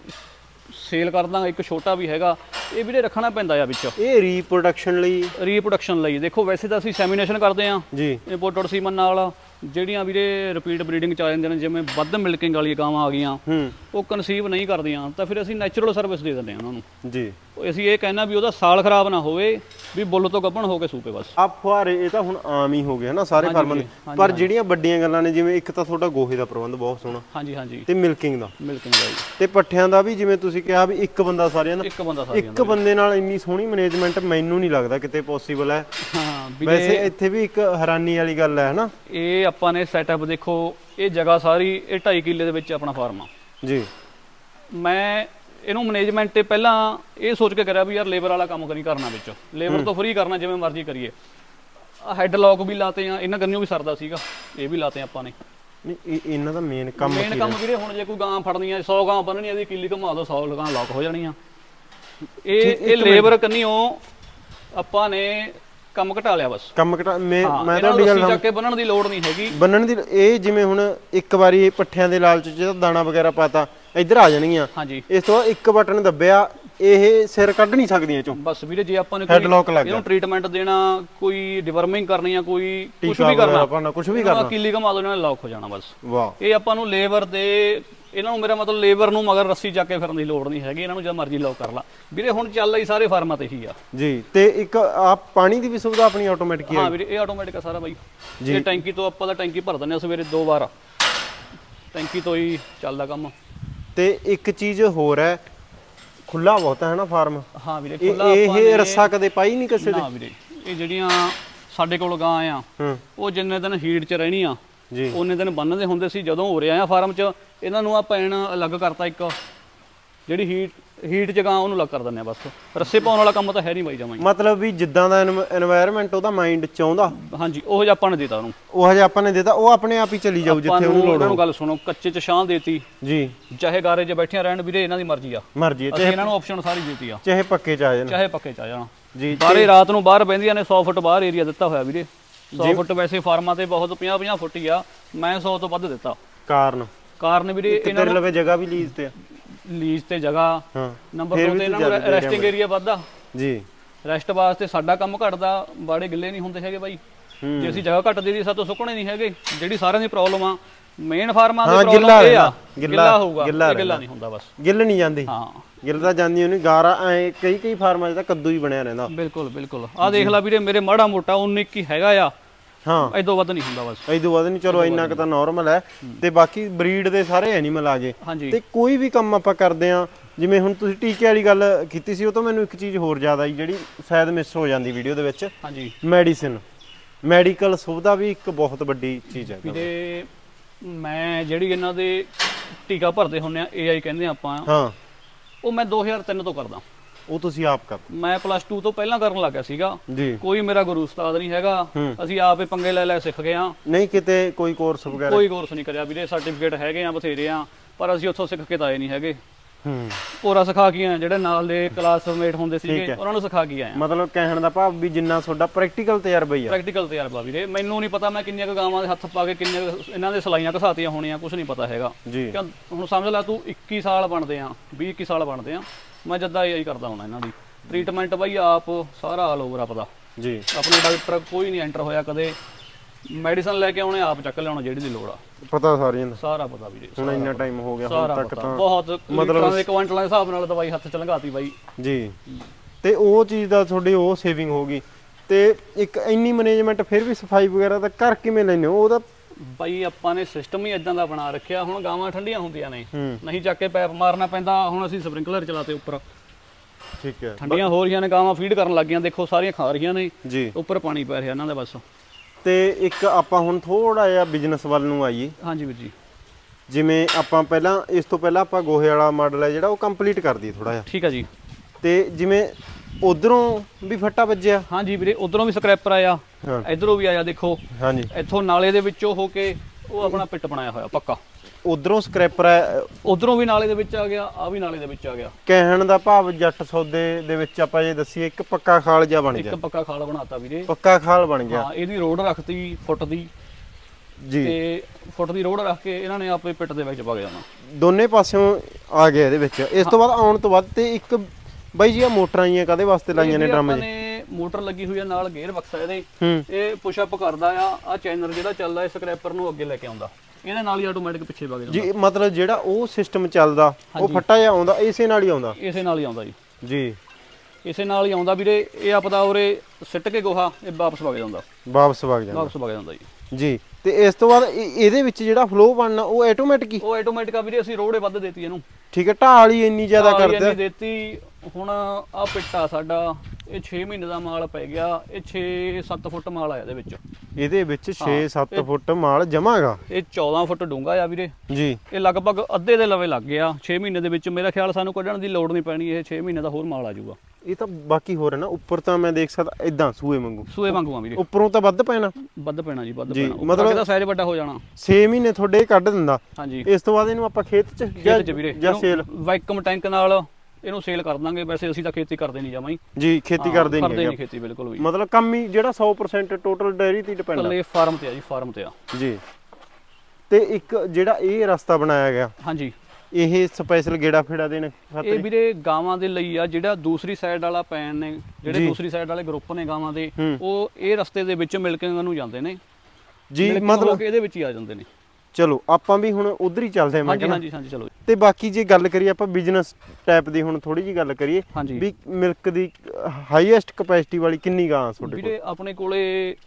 ਸੇਲ ਕਰ ਦਾਂਗਾ, ਇੱਕ ਛੋਟਾ ਵੀ ਹੈਗਾ, ਇਹ ਵੀਰੇ ਰੱਖਣਾ ਪੈਂਦਾ ਆ ਵਿੱਚ। ਇਹ ਰੀਪਰੋਡਕਸ਼ਨ ਲਈ? ਰੀਪਰੋਡਕਸ਼ਨ ਲਈ। ਦੇਖੋ ਵੈਸੇ ਤਾਂ ਅਸੀਂ ਸੈਮੀਨੇਸ਼ਨ ਕਰਦੇ ਆ ਜੀ ਇੰਪੋਰਟਡ ਸੀਮਨ ਨਾਲ, ਜਿਹੜੀਆਂ ਵੀਰੇ ਰਿਪੀਟ ਬਰੀਡਿੰਗ ਚ ਆ ਜਾਂਦੀਆਂ ਨੇ, ਜਿਵੇਂ ਵੱਧ ਮਿਲਕਿੰਗ ਵਾਲੀਆਂ ਗਾਵਾਂ ਆ ਗਈਆਂ, ਉਹ ਕਨਸੀਵ ਨਹੀਂ ਕਰਦੀਆਂ, ਤਾਂ ਫਿਰ ਅਸੀਂ ਨੈਚੁਰਲ ਸਰਵਿਸ ਦੇ ਦਿੰਦੇ ਆ ਉਹਨਾਂ ਨੂੰ ਜੀ। ਅਸੀਂ ਇਹ ਕਹਿਣਾ ਵੀ ਉਹਦਾ ਸਾਲ ਖਰਾਬ ਨਾ ਹੋਵੇ, ਵੀ ਬੁੱਲ ਤੋਂ ਗੱਭਣ ਹੋ ਕੇ ਸੂਪੇ ਬਸ। ਆ ਫੁਹਾਰੇ ਇਹ ਤਾਂ ਹੁਣ ਆਮ ਹੀ ਹੋ ਗਏ ਨਾ ਸਾਰੇ ਫਾਰਮਾਂ ਦੇ, ਪਰ ਜਿਹੜੀਆਂ ਵੱਡੀਆਂ ਗੱਲਾਂ ਨੇ, ਜਿਵੇਂ ਇੱਕ ਤਾਂ ਤੁਹਾਡਾ ਗੋਹੇ ਦਾ ਪ੍ਰਬੰਧ ਬਹੁਤ ਸੋਹਣਾ। ਹਾਂਜੀ ਹਾਂਜੀ। ਤੇ ਮਿਲਕਿੰਗ ਦਾ ਮਿਲਕਿੰਗ ਦਾ ਤੇ ਪੱਠਿਆਂ ਦਾ ਵੀ, ਜਿਵੇਂ ਤੁਸੀਂ ਕਿਹਾ ਵੀ ਇੱਕ ਬੰਦਾ ਸਾਰਿਆਂ ਦਾ, ਇੱਕ ਬੰਦਾ ਸਾਰਿਆਂ ਦਾ, ਇੱਕ ਬੰਦੇ ਨਾਲ ਇੰਨੀ ਸੋਹਣੀ ਮੈਨੇਜਮੈਂਟ ਮੈਨੂੰ ਨਹੀਂ ਲੱਗਦਾ ਕਿਤੇ ਪੋਸੀਬਲ ਹੈ। ਹਾਂ ਵੈਸੇ ਇੱਥੇ ਵੀ ਇੱਕ ਹੈਰਾਨੀ ਵਾਲੀ ਗੱਲ ਹੈ ਨਾ, ਇਹ ਆਪਾਂ ਨੇ ਸੈਟਅਪ ਦੇਖੋ, ਇਹ ਜਗ੍ਹਾ ਸਾਰੀ ਇਹ ਢਾਈ ਕਿੱਲੇ ਦੇ ਵਿੱਚ ਆਪਣਾ ਫਾਰਮ ਆ ਜੀ। ਮੈਂ ਇਹਨੂੰ ਮੈਨੇਜਮੈਂਟ ਤੇ ਪਹਿਲਾਂ ਇਹ ਸੋਚ ਕੇ ਕਰਿਆ ਵੀ ਯਾਰ ਲੇਬਰ ਵਾਲਾ ਕੰਮ ਕਰੀ ਕਰਨਾ, ਵਿੱਚ ਲੇਬਰ ਤੋਂ ਫਰੀ ਕਰਨਾ, ਜਿਵੇਂ ਮਰਜ਼ੀ ਕਰੀਏ। ਹੈਡ ਲੌਕ ਵੀ ਲਾਤੇ ਆ, ਇਹਨਾਂ ਗੰਨਿਓ ਵੀ ਸਰਦਾ ਸੀਗਾ, ਇਹ ਵੀ ਲਾਤੇ ਆਪਾਂ ਨੇ। ਨਹੀਂ ਇਹਨਾਂ ਦਾ ਮੇਨ ਕੰਮ ਮੇਨ ਕੰਮ ਵੀਰੇ, ਹੁਣ ਜੇ ਕੋਈ ਗਾਂ ਫੜਨੀ ਆ, ਸੌ ਗਾਂ ਬੰਨਣੀ, ਇਹਦੀ ਕਿੱਲੀ ਘੁਮਾ ਦੋ, ਸੌ ਗਾਂ ਲੌਕ ਹੋ ਜਾਣੀਆਂ। ਇਹ ਇਹ ਲੇਬਰ ਕੰਨੀਓ ਆਪਾਂ ਨੇ ਕੰਮ ਘਟਾ ਲਿਆ ਬਸ, ਕੰਮ ਘਟਾ। ਮੈਂ ਮੈਂ ਤੁਹਾਡੀ ਗੱਲ ਚੱਕ ਕੇ ਬੰਨਣ ਦੀ ਲੋੜ ਨਹੀਂ ਹੈਗੀ, ਬੰਨਣ ਦੀ। ਇਹ ਜਿਵੇਂ ਹੁਣ ਇੱਕ ਵਾਰੀ ਪੱਠਿਆਂ ਦੇ ਲਾਲਚ ਚ ਦਾਣਾ ਵਗੈਰਾ ਪਾਤਾ, ਇੱਧਰ ਆ ਜਾਣਗੀਆਂ। ਹਾਂਜੀ। ਇਸ ਤੋਂ ਬਾਅਦ ਇੱਕ ਬਟਨ ਦੱਬਿਆ, ਇਹ ਸਿਰ ਕੱਢ ਨਹੀਂ ਸਕਦੀਆਂ ਚੋਂ ਬਸ ਵੀਰੇ। ਜੇ ਆਪਾਂ ਨੇ ਇਹਨੂੰ ਟ੍ਰੀਟਮੈਂਟ ਦੇਣਾ, ਕੋਈ ਡਿਵਰਮਿੰਗ ਕਰਨੀ ਆ, ਕੋਈ ਕੁਝ ਵੀ ਕਰਨਾ, ਕੁਝ ਵੀ ਕਰਨਾ, ਕਿੱਲੀ ਘੁਮਾ ਦੋ, ਇਹਨਾਂ ਨੇ ਲੌਕ ਹੋ ਜਾਣਾ ਬਸ। ਵਾਹ। ਇਹ ਆਪਾਂ ਨੂੰ ਲੇਬਰ ਦੇ, ਇਹਨਾਂ ਨੂੰ, ਮੇਰਾ ਮਤਲਬ ਲੇਬਰ ਨੂੰ ਮਗਰ ਰੱਸੀ ਚੱਕ ਕੇ ਫਿਰਨ ਦੀ ਲੋੜ ਨਹੀਂ ਹੈਗੀ, ਇਹਨਾਂ ਨੂੰ ਜਦ ਮਰਜ਼ੀ ਲੌਕ ਕਰ ਲਾ ਵੀਰੇ। ਹੁਣ ਚੱਲ ਰਹੀ ਸਾਰੇ ਫਾਰਮਾਂ ਤੇ ਹੀ ਆ ਜੀ। ਤੇ ਇੱਕ ਆ ਪਾਣੀ ਦੀ ਵੀ ਸੁਵਿਧਾ ਆਪਣੀ ਆਟੋਮੈਟਿਕ ਹੀ ਹੈ? ਹਾਂ ਵੀਰੇ, ਇਹ ਆਟੋਮੈਟਿਕ ਆ ਸਾਰਾ ਬਾਈ। ਇਹ ਟੈਂਕੀ ਤੋਂ ਆਪਾਂ ਦਾ ਟੈਂਕੀ ਭਰ ਦਿੰਦੇ ਆ ਸਵੇਰੇ ਦੋ ਵਾਰ, ਟੈਂਕੀ ਤੋਂ ਹੀ ਚੱਲਦਾ ਕੰਮ। ਤੇ ਇੱਕ ਚੀਜ਼ ਹੋਰ ਹੈ, ਖੁੱਲਾ ਬਹੁਤ ਹੈ ਨਾ ਫਾਰਮ? ਹਾਂ ਵੀਰੇ, ਖੁੱਲਾ। ਇਹ ਰੱਸਾ ਕਦੇ ਪਾਈ ਨਹੀਂ ਕਿਸੇ ਦੇ? ਨਾ ਵੀਰੇ, ਇਹ ਜਿਹੜੀਆਂ ਸਾਡੇ ਕੋਲ ਗਾਂ ਆ, ਉਹ ਜਿੰਨੇ ਦਿਨ ਹੀਟ 'ਚ ਰਹਿਣੀ ਆ ਜੀ, ਉਹਨੇ ਦਿਨ ਬੰਨਦੇ ਹੁੰਦੇ ਸੀ। ਜਦੋਂ ਹੋ ਰਿਹਾ ਆ ਫਾਰਮ 'ਚ, ਇਹਨਾਂ ਨੂੰ ਆ ਪੈਣ ਅਲੱਗ ਕਰਤਾ, ਇੱਕ ਜਿਹੜੀ ਹੀਟ ਹੀਟ 'ਚ ਗਾਂ ਉਹਨੂੰ ਅਲੱਗ ਕਰ ਦਿੰਦੇ ਆ ਬਸ। ਰੱਸੇ ਪਾਉਣ ਵਾਲਾ ਕੰਮ ਤਾਂ ਹੈ ਨਹੀਂ ਬਾਈ ਜਮਾਂ। ਮਤਲਬ ਵੀ ਜਿੱਦਾਂ ਦਾ এনवायरमेंट ਉਹਦਾ ਮਾਈਂਡ ਚਾਹੁੰਦਾ, ਹਾਂਜੀ, ਉਹ ਜਿਹਾ ਆਪਾਂ ਨੇ ਦਿੱਤਾ ਉਹਨੂੰ, ਉਹ ਜਿਹਾ ਆਪਾਂ ਨੇ ਦਿੱਤਾ, ਉਹ ਆਪਣੇ ਆਪ ਹੀ ਚਲੀ ਜਾਊ ਜਿੱਥੇ ਉਹਨੂੰ ਲੋੜ। ਉਹਨਾਂ ਨੂੰ ਗੱਲ ਸੁਣੋ, ਕੱਚੇ 'ਚ ਛਾਂ ਦੇਤੀ ਜੀ, ਚਾਹੇ ਗਾਰੇ 'ਚ ਬੈਠਿਆਂ ਰਹਿਣ ਵੀਰੇ, ਇਹਨਾਂ ਦੀ ਮਰਜ਼ੀ ਆ, ਮਰਜ਼ੀ ਹੈ। ਇਹਨਾਂ ਨੂੰ ਆਪਸ਼ਨ ਸਾਰੀ ਦਿੱਤੀ ਆ, ਚਾਹੇ ਪੱਕੇ 'ਚ ਆ ਜਾਣ, ਚਾਹੇ ਪੱਕੇ 'ਚ ਆ ਜਾਣ ਜੀ। ਬਾਰੇ ਰਾਤ ਨੂੰ ਬਾਹਰ ਬਹਿੰਦੀਆਂ ਨੇ, ਸੌ ਫੁੱਟ ਬਾਹਰ ਏਰੀਆ ਦਿੱਤਾ ਹੋਇਆ ਵੀਰੇ। ਸੌ ਫੁੱਟ ਵੈਸੇ ਫਾਰਮਾਂ ਤੇ ਬਹੁਤ ਪੰਜਾਹ ਪੰਜਾਹ ਫੁੱਟ ਹੀ ਆ, ਮੈਂ ਸੌ ਤੋਂ ਵੱਧ ਦਿੱਤਾ। ਕਾਰਨ ਕਾਰਨ ਵੀਰੇ ਇਹਨਾਂ ਨੂੰ ਲਵੇ ਜਗ੍ਹਾ ਵੀ ਲੀਜ਼ ਤੇ, ਲੀਜ਼ ਤੇ ਜਗ੍ਹਾ, ਨੰਬਰ ਦੋ ਤੇ ਇਹਨਾਂ ਨੂੰ ਰੈਸਟਿੰਗ ਏਰੀਆ ਵੱਧਦਾ ਜੀ। ਰੈਸਟ ਵਾਸਤੇ ਸਾਡਾ ਕੰਮ ਘਟਦਾ, ਬਾੜੇ ਗਿੱਲੇ ਨਹੀਂ ਹੁੰਦੇ ਹੈਗੇ ਬਾਈ। ਜੇ ਅਸੀਂ ਜਗ੍ਹਾ ਘੱਟ ਦੇ ਦੀ, ਸਾਤੋਂ ਸੁੱਕਣੇ ਨਹੀਂ ਹੈਗੇ, ਜਿਹੜੀ ਸਾਰਿਆਂ ਦੀ ਪ੍ਰੋਬਲਮ ਆ। ਮੇਨ ਫਾਰਮਾਂ ਦੀ ਪ੍ਰੋਬਲਮ ਇਹ ਆ, ਗਿੱਲਾ ਹੋਊਗਾ, ਗਿੱਲਾ ਨਹੀਂ ਹੁੰਦਾ ਬਸ, ਗਿੱਲ ਨਹੀਂ ਜਾਂਦੀ। ਹਾਂ, ਗਿੱਲ ਤਾਂ ਜਾਂਦੀ ਉਹਨੇ ਗਾਰਾ ਐ, ਕਈ ਕਈ ਫਾਰਮਾਂ 'ਚ ਤਾਂ ਕੱਦੂ ਹੀ ਬਣਿਆ ਰਹਿੰਦਾ। ਬਿਲਕੁਲ ਬਿਲਕੁਲ। ਆਹ ਦੇਖ ਲੈ ਵੀਰੇ, ਮੇਰੇ ਮਾੜਾ ਮੋਟਾ ਉੱਨੀ ਇੱਕੀ ਹੈਗਾ ਆ। ਹਾਂ, ਇਦੋਂ ਵੱਧ ਨਹੀਂ ਹੁੰਦਾ ਬਸ, ਇਦੋਂ ਵੱਧ ਨਹੀਂ। ਚਲੋ ਇੰਨਾ ਕੁ ਤਾਂ ਨਾਰਮਲ ਹੈ। ਤੇ ਬਾਕੀ ਬਰੀਡ ਦੇ ਸਾਰੇ ਐਨੀਮਲ ਆ ਗਏ। ਤੇ ਕੋਈ ਵੀ ਕੰਮ ਆਪਾਂ ਕਰਦੇ ਆ, ਜਿਵੇਂ ਹੁਣ ਤੁਸੀਂ ਟੀਕੇ ਵਾਲੀ ਗੱਲ ਕੀਤੀ ਸੀ, ਉਹ ਤੋਂ ਮੈਨੂੰ ਇੱਕ ਚੀਜ਼ ਹੋਰ ਜ਼ਿਆਦਾ ਆਈ, ਜਿਹੜੀ ਸ਼ਾਇਦ ਮਿਸ ਹੋ ਜਾਂਦੀ ਵੀਡੀਓ ਦੇ ਵਿੱਚ। ਹਾਂਜੀ, ਮੈਡੀਸਿਨ, ਮੈਡੀਕਲ ਸੁਵਿਧਾ ਵੀ ਇੱਕ ਬਹੁਤ ਵੱਡੀ ਚੀਜ਼ ਹੈ ਵੀਰੇ। ਮੈਂ ਜਿਹੜੀ ਇਹਨਾਂ ਦੇ ਟੀਕਾ ਭਰਦੇ ਹੁੰਦੇ ਆ, ਏ ਆਈ ਕਹਿੰਦੇ ਆਪਾਂ, ਹਾਂ, ਉਹ ਮੈਂ ਦੋ ਹਜ਼ਾਰ ਤਿੰਨ ਤੋਂ ਕਰਦਾ। ਉਹ ਤੁਸੀਂ ਆਪ ਕਰ? ਮੈਂ ਪਲੱਸ ਟੂ ਤੋਂ ਪਹਿਲਾਂ ਕਰਨ ਲੱਗ ਗਿਆ ਸੀਗਾ ਜੀ। ਕੋਈ ਮੇਰਾ ਗੁਰੂ ਉਸਤਾਦ ਨਹੀਂ ਹੈਗਾ, ਅਸੀਂ ਆਪੇ ਪੰਗੇ ਲੈ ਲੈ ਸਿੱਖ ਗਏ ਆ। ਨਹੀਂ ਕਿਤੇ ਕੋਈ ਕੋਰਸ ਵਗੈਰਾ? ਕੋਈ ਕੋਰਸ ਨਹੀਂ ਕਰਿਆ ਵੀਰੇ। ਸਰਟੀਫਿਕੇਟ ਹੈਗੇ ਆ ਬਥੇਰੇ ਆ, ਪਰ ਅਸੀਂ ਉੱਥੋਂ ਸਿੱਖ ਕੇ ਤਾਂ ਆਏ ਨਹੀਂ ਹੈਗੇ। ਹੂੰ, ਪੂਰਾ ਸਿਖਾ ਕੇ ਆਏ, ਜਿਹੜੇ ਨਾਲ ਦੇ ਕਲਾਸਮੇਟ ਹੁੰਦੇ ਸੀਗੇ ਉਹਨਾਂ ਨੂੰ ਸਿਖਾ ਕੇ ਆਏ। ਮਤਲਬ ਕਹਿਣ ਦਾ ਭਾਵ ਵੀ ਜਿੰਨਾ ਤੁਹਾਡਾ ਪ੍ਰੈਕਟੀਕਲ ਤਜਰਬਾ ਹੀ ਆ। ਪ੍ਰੈਕਟੀਕਲ ਤਜਰਬਾ ਵੀਰੇ, ਮੈਨੂੰ ਨਹੀਂ ਪਤਾ ਮੈਂ ਕਿੰਨੀਆਂ ਕੁ ਗਾਵਾਂ ਦੇ ਹੱਥ ਪਾ ਕੇ ਕਿੰਨੀਆਂ ਇਹਨਾਂ ਦੇ ਸਲਾਈਆਂ ਘਸਾਤੀਆਂ ਹੋਣੀਆਂ, ਕੁਝ ਨਹੀਂ ਪਤਾ ਹੈਗਾ ਜੀ। ਹੁਣ ਸਮਝ ਲੈ ਤੂੰ ਇੱਕੀ ਸਾਲ ਬਣਦੇ ਆ, ਵੀਹ ਇੱਕੀ ਸਾਲ ਬਣਦੇ ਆ, ਮੈਂ ਜਦਾਂ ਇਹ ਕਰਦਾ ਹੋਣਾ ਇਹਨਾਂ ਦੀ ਟ੍ਰੀਟਮੈਂਟ ਬਾਈ ਆਪ ਸਾਰਾ ਆਲ ਓਵਰ ਆਪਦਾ ਜੀ। ਆਪਣੇ ਡਾਕਟਰ ਕੋਈ ਨਹੀਂ ਐਂਟਰ ਹੋਇਆ ਕਦੇ, ਮੈਡੀਸਨ ਲੈ ਕੇ ਆਉਣੇ, ਆਪ ਚੱਕ ਲਿਆਉਣਾ ਜਿਹੜੀ ਦੀ ਲੋੜ ਆ, ਪਤਾ ਸਾਰੀਆਂ ਦਾ, ਸਾਰਾ ਪਤਾ ਵੀਰੇ। ਹੁਣ ਇੰਨਾ ਟਾਈਮ ਹੋ ਗਿਆ ਹੁਣ ਤੱਕ ਤਾਂ ਬਹੁਤ, ਮਤਲਬ ਦੇ ਕੁਆਂਟਲਾਂ ਦੇ ਹਿਸਾਬ ਨਾਲ ਦਵਾਈ ਹੱਥ ਚ ਲੰਘਾਤੀ ਬਾਈ ਜੀ। ਤੇ ਉਹ ਚੀਜ਼ ਦਾ ਤੁਹਾਡੀ ਉਹ ਸੇਵਿੰਗ ਹੋ ਗਈ। ਤੇ ਇੱਕ ਇੰਨੀ ਮੈਨੇਜਮੈਂਟ, ਫਿਰ ਵੀ ਸਫਾਈ ਵਗੈਰਾ ਦਾ ਘਰ ਕਿਵੇਂ ਲੈਂਦੇ ਹੋ? ਉਹਦਾ ਬਾਈ ਆਪਾਂ ਨੇ ਸਿਸਟਮ ਹੀ ਇਦਾਂ ਦਾ ਬਣਾ ਰੱਖਿਆ। ਹੁਣ ਗਾਵਾਂ ਠੰਡੀਆਂ ਹੁੰਦੀਆਂ ਨੇ, ਨਹੀਂ ਚੱਕ ਕੇ ਪੈਪ ਮਾਰਨਾ ਪੈਂਦਾ। ਹੁਣ ਅਸੀਂ ਸਪ੍ਰਿੰਕਲਰ ਚਲਾਤੇ ਉੱਪਰ, ਠੀਕ ਹੈ, ਠੰਡੀਆਂ ਹੋ ਰਹੀਆਂ ਨੇ, ਗਾਵਾਂ ਫੀਡ ਕਰਨ ਲੱਗ ਗਈਆਂ, ਦੇਖੋ ਸਾਰੀਆਂ ਖਾ ਰਹੀਆਂ ਨੇ ਜੀ, ਉੱਪਰ ਪਾਣੀ ਪੈ ਰਿਹਾ ਇਹਨਾਂ ਦਾ ਬਸ। ਤੇ ਇੱਕ ਆਪਾਂ ਹੁਣ ਥੋੜਾ ਜਿਹਾ ਬਿਜ਼ਨਸ ਵੱਲ ਨੂੰ ਆਈਏ। ਹਾਂਜੀ ਵੀਰ ਜੀ, ਜਿਵੇਂ ਆਪਾਂ ਪਹਿਲਾਂ ਇਸ ਤੋਂ ਪਹਿਲਾਂ ਆਪਾਂ ਗੋਹੇ ਵਾਲਾ ਮਾਡਲ ਹੈ ਜਿਹੜਾ ਉਹ ਕੰਪਲੀਟ ਕਰ ਦਈਏ ਥੋੜਾ ਜਿਹਾ। ਠੀਕ ਹੈ ਜੀ। ਤੇ ਜਿਵੇਂ ਉਧਰੋਂ ਵੀ ਫੱਟਾ ਵੱਜਿਆ? ਹਾਂਜੀ ਵੀਰੇ, ਉਧਰੋਂ ਵੀ ਸਕ੍ਰੈਪਰ ਆਇਆ, ਇਧਰੋਂ ਵੀ ਆਇਆ, ਦੇਖੋ ਹਾਂਜੀ, ਇੱਥੋਂ ਨਾਲੇ ਦੇ ਵਿੱਚੋਂ ਹੋ ਕੇ ਉਹ ਆਪਣਾ ਪਿੱਟ ਬਣਾਇਆ ਹੋਇਆ ਪੱਕਾ। ਉਧਰੋਂ ਸਕ੍ਰੈਪਰ ਹੈ, ਉਧਰੋਂ ਵੀ ਨਾਲੇ ਦੇ ਵਿੱਚ ਆ ਗਿਆ, ਆ ਵੀ ਨਾਲੇ ਦੇ ਵਿੱਚ ਆ ਗਿਆ। ਕਹਿਣ ਦਾ ਭਾਵ ਜੱਟ ਸੌਦੇ ਦੇ ਵਿੱਚ ਆਪਾਂ ਜੇ ਦੱਸੀਏ ਇੱਕ ਪੱਕਾ ਖਾਲ ਜਿਹਾ ਬਣ ਗਿਆ। ਇੱਕ ਪੱਕਾ ਖਾਲ ਬਣਾਤਾ ਵੀਰੇ, ਪੱਕਾ ਖਾਲ ਬਣ ਗਿਆ। ਹਾਂ, ਇਹਦੀ ਰੋਡ ਰੱਖਤੀ ਫੁੱਟ ਦੀ ਜੀ, ਤੇ ਫੁੱਟ ਦੀ ਰੋਡ ਰੱਖ ਕੇ ਇਹਨਾਂ ਨੇ ਆਪੇ ਪਿੱਟ ਦੇ ਵਿੱਚ ਵਗ ਜਾਣਾ। ਦੋਨੇ ਪਾਸਿਓਂ ਆ ਗਿਆ ਇਹਦੇ ਵਿੱਚ। ਇਸ ਤੋਂ ਬਾਅਦ ਆਉਣ ਤੋਂ ਬਾਅਦ ਤੇ ਇੱਕ ਬਾਈ ਜੀ ਆ ਮੋਟਰਾਂ ਆਈਆਂ ਕਾਦੇ ਵਾਸਤੇ ਲਾਈਆਂ ਨੇ ਡਰਮ ਜੀ? ਮੋਟਰ ਲੱਗੀ ਹੋਈ ਆ ਨਾਲ, ਗੇਅਰ ਬਕਸਾ ਇਹਦੇ, ਇਹ ਪੁਸ਼ ਅਪ ਕਰਦਾ ਆ, ਆ ਚੈਨਲ ਜਿਹੜਾ ਚੱਲਦਾ ਇਹ ਸਕ੍ਰੈਪਰ ਨੂੰ ਅੱਗੇ ਲੈ ਕੇ ਆਉਂਦਾ, ਇਹਦੇ ਨਾਲ ਹੀ ਆਟੋਮੈਟਿਕ ਪਿੱਛੇ ਵਗ ਜਾਂਦਾ ਜੀ। ਮਤਲਬ ਜਿਹੜਾ ਉਹ ਸਿਸਟਮ ਚੱਲਦਾ ਉਹ ਫੱਟਾ ਜਿਹਾ ਆਉਂਦਾ ਇਸੇ ਨਾਲ ਹੀ ਆਉਂਦਾ? ਇਸੇ ਨਾਲ ਹੀ ਆਉਂਦਾ ਜੀ ਜੀ, ਇਸੇ ਨਾਲ ਹੀ ਆਉਂਦਾ ਵੀਰੇ। ਇਹ ਆਪਦਾ ਉਰੇ ਸਿੱਟ ਕੇ ਗੋਹਾ ਇਹ ਵਾਪਸ ਵਗ ਜਾਂਦਾ, ਵਾਪਸ ਵਗ ਜਾਂਦਾ, ਵਾਪਸ ਵਗ ਜਾਂਦਾ ਜੀ। ਜੀ, ਤੇ ਇਸ ਤੋਂ ਬਾਅਦ ਇਹਦੇ ਵਿੱਚ ਜਿਹੜਾ ਫਲੋ ਬਣਨਾ ਉਹ ਆਟੋਮੈਟਿਕ ਹੀ? ਉਹ ਆਟੋਮੈਟਿਕ ਆ ਵੀਰੇ, ਅਸੀਂ ਰੋੜੇ ਵੱਧ ਦੇਤੀ ਇਹਨੂੰ। ਠੀਕ ਹੈ, ਢਾਲ ਹੀ ਇੰਨੀ ਜ਼ਿਆਦਾ ਕਰਦੇ ਦੇਤੀ। ਹੁਣ ਆ ਪਿੱਟਾ ਸਾਡਾ ਇਹ ਛੇ ਮਹੀਨੇ ਦਾ ਮਾਲ ਪੈ ਗਿਆ, ਇਹ ਛੇ ਸੱਤ ਫੁੱਟ ਮਾਲ ਆ ਇਹਦੇ ਵਿੱਚ। ਇਹਦੇ ਵਿੱਚ ਛੇ ਸੱਤ ਫੁੱਟ ਮਾਲ ਜਮਾਗਾ। ਇਹ ਚੌਦਾਂ ਫੁੱਟ ਡੂੰਘਾ ਆ ਵੀਰੇ ਜੀ, ਇਹ ਲਗਭਗ ਅੱਧੇ ਦੇ ਲਵੇ ਲੱਗ ਗਿਆ ਛੇ ਮਹੀਨੇ ਦੇ ਵਿੱਚ। ਮੇਰਾ ਖਿਆਲ ਸਾਨੂੰ ਕੱਢਣ ਦੀ ਲੋੜ ਨਹੀਂ ਪੈਣੀ, ਇਹ ਛੇ ਮਹੀਨੇ ਦਾ ਹੋਰ ਮਾਲ ਆ ਜਾਊਗਾ। ਇਹ ਤਾਂ ਬਾਕੀ ਹੋਰ ਹੈ ਨਾ, ਉੱਪਰ ਤਾਂ ਮੈਂ ਦੇਖ ਸਕਦਾ ਇਦਾਂ ਸੂਏ ਵਾਂਗੂ, ਸੂਏ ਵਾਂਗੂ ਆ ਵੀਰੇ। ਉੱਪਰੋਂ ਤਾਂ ਵੱਧ ਪੈਣਾ? ਵੱਧ ਪੈਣਾ ਜੀ, ਵੱਧ ਜੀ, ਪੈਣਾ, ਮਤਲਬ ਇਹਦਾ ਸਾਈਜ਼ ਵੱਡਾ ਹੋ ਜਾਣਾ। ਛੇ ਮਹੀਨੇ ਤੁਹਾਡੇ ਕੱਢ ਦਿੰਦਾ? ਹਾਂਜੀ। ਇਸ ਤੋਂ ਬਾਅਦ ਇਹਨੂੰ ਆਪਾਂ ਖੇਤ 'ਚ ਖੇਤ 'ਚ ਵੀਰੇ ਜਾਂ ਸੇਲ? ਵੈਕਮ ਟੈਂਕ ਨਾਲ ਇਹਨੂੰ ਸੇਲ ਕਰ ਦਾਂਗੇ। ਵੈਸੇ ਅਸੀਂ ਤਾਂ ਖੇਤੀ ਕਰਦੇ ਨਹੀਂ ਜਮਾਂ ਹੀ ਜੀ, ਖੇਤੀ ਕਰਦੇ ਨਹੀਂ ਕਰਦੇ ਖੇਤੀ ਬਿਲਕੁਲ ਵੀ। ਮਤਲਬ ਕੰਮ ਹੀ ਜਿਹੜਾ ਸੌ ਪਰਸੈਂਟ ਟੋਟਲ ਡੈਰੀ ਤੇ ਡਿਪੈਂਡ ਹੈ, ਫਾਰਮ ਤੇ ਆ ਜੀ, ਫਾਰਮ ਤੇ ਆ ਜੀ। ਤੇ ਇੱਕ ਜਿਹੜਾ ਇਹ ਰਸਤਾ ਬਣਾਇਆ ਗਿਆ, ਹਾਂਜੀ, ਇਹ ਸਪੈਸ਼ਲ ਗੇੜਾ ਫੇੜਾ ਦੇਣ ਖਾਤਰ? ਇਹ ਵੀਰੇ ਗਾਵਾਂ ਦੇ ਲਈ ਆ। ਜਿਹੜਾ ਦੂਸਰੀ ਸਾਈਡ ਵਾਲਾ ਪੈਨ ਨੇ, ਜਿਹੜੇ ਦੂਸਰੀ ਸਾਈਡ ਵਾਲੇ ਗਰੁੱਪ ਨੇ ਗਾਵਾਂ ਦੇ, ਉਹ ਇਹ ਰਸਤੇ ਦੇ ਵਿੱਚ ਮਿਲਕਿੰਗ ਨੂੰ ਜਾਂਦੇ ਨੇ ਜੀ, ਮਤਲਬ ਇਹਦੇ ਵਿੱਚ ਹੀ ਆ ਜਾਂਦੇ ਨੇ। ਚਲੋ ਆਪਾਂ ਵੀ ਹੁਣ ਉਧਰ ਹੀ ਚੱਲਦੇ ਹਾਂ। ਹਾਂਜੀ ਹਾਂਜੀ ਹਾਂਜੀ, ਚਲੋ। ਤੇ ਬਾਕੀ ਜੇ ਗੱਲ ਕਰੀਏ ਆਪਾਂ ਬਿਜ਼ਨਸ ਟਾਈਪ ਦੀ, ਹੁਣ ਥੋੜੀ ਜੀ ਗੱਲ ਕਰੀਏ ਵੀ ਮਿਲਕ ਦੀ ਹਾਈਐਸਟ ਕਪੈਸਿਟੀ ਵਾਲੀ ਕਿੰਨੀ ਗਾਂ ਤੁਹਾਡੇ ਕੋਲ? ਵੀਰੇ ਆਪਣੇ ਕੋਲੇ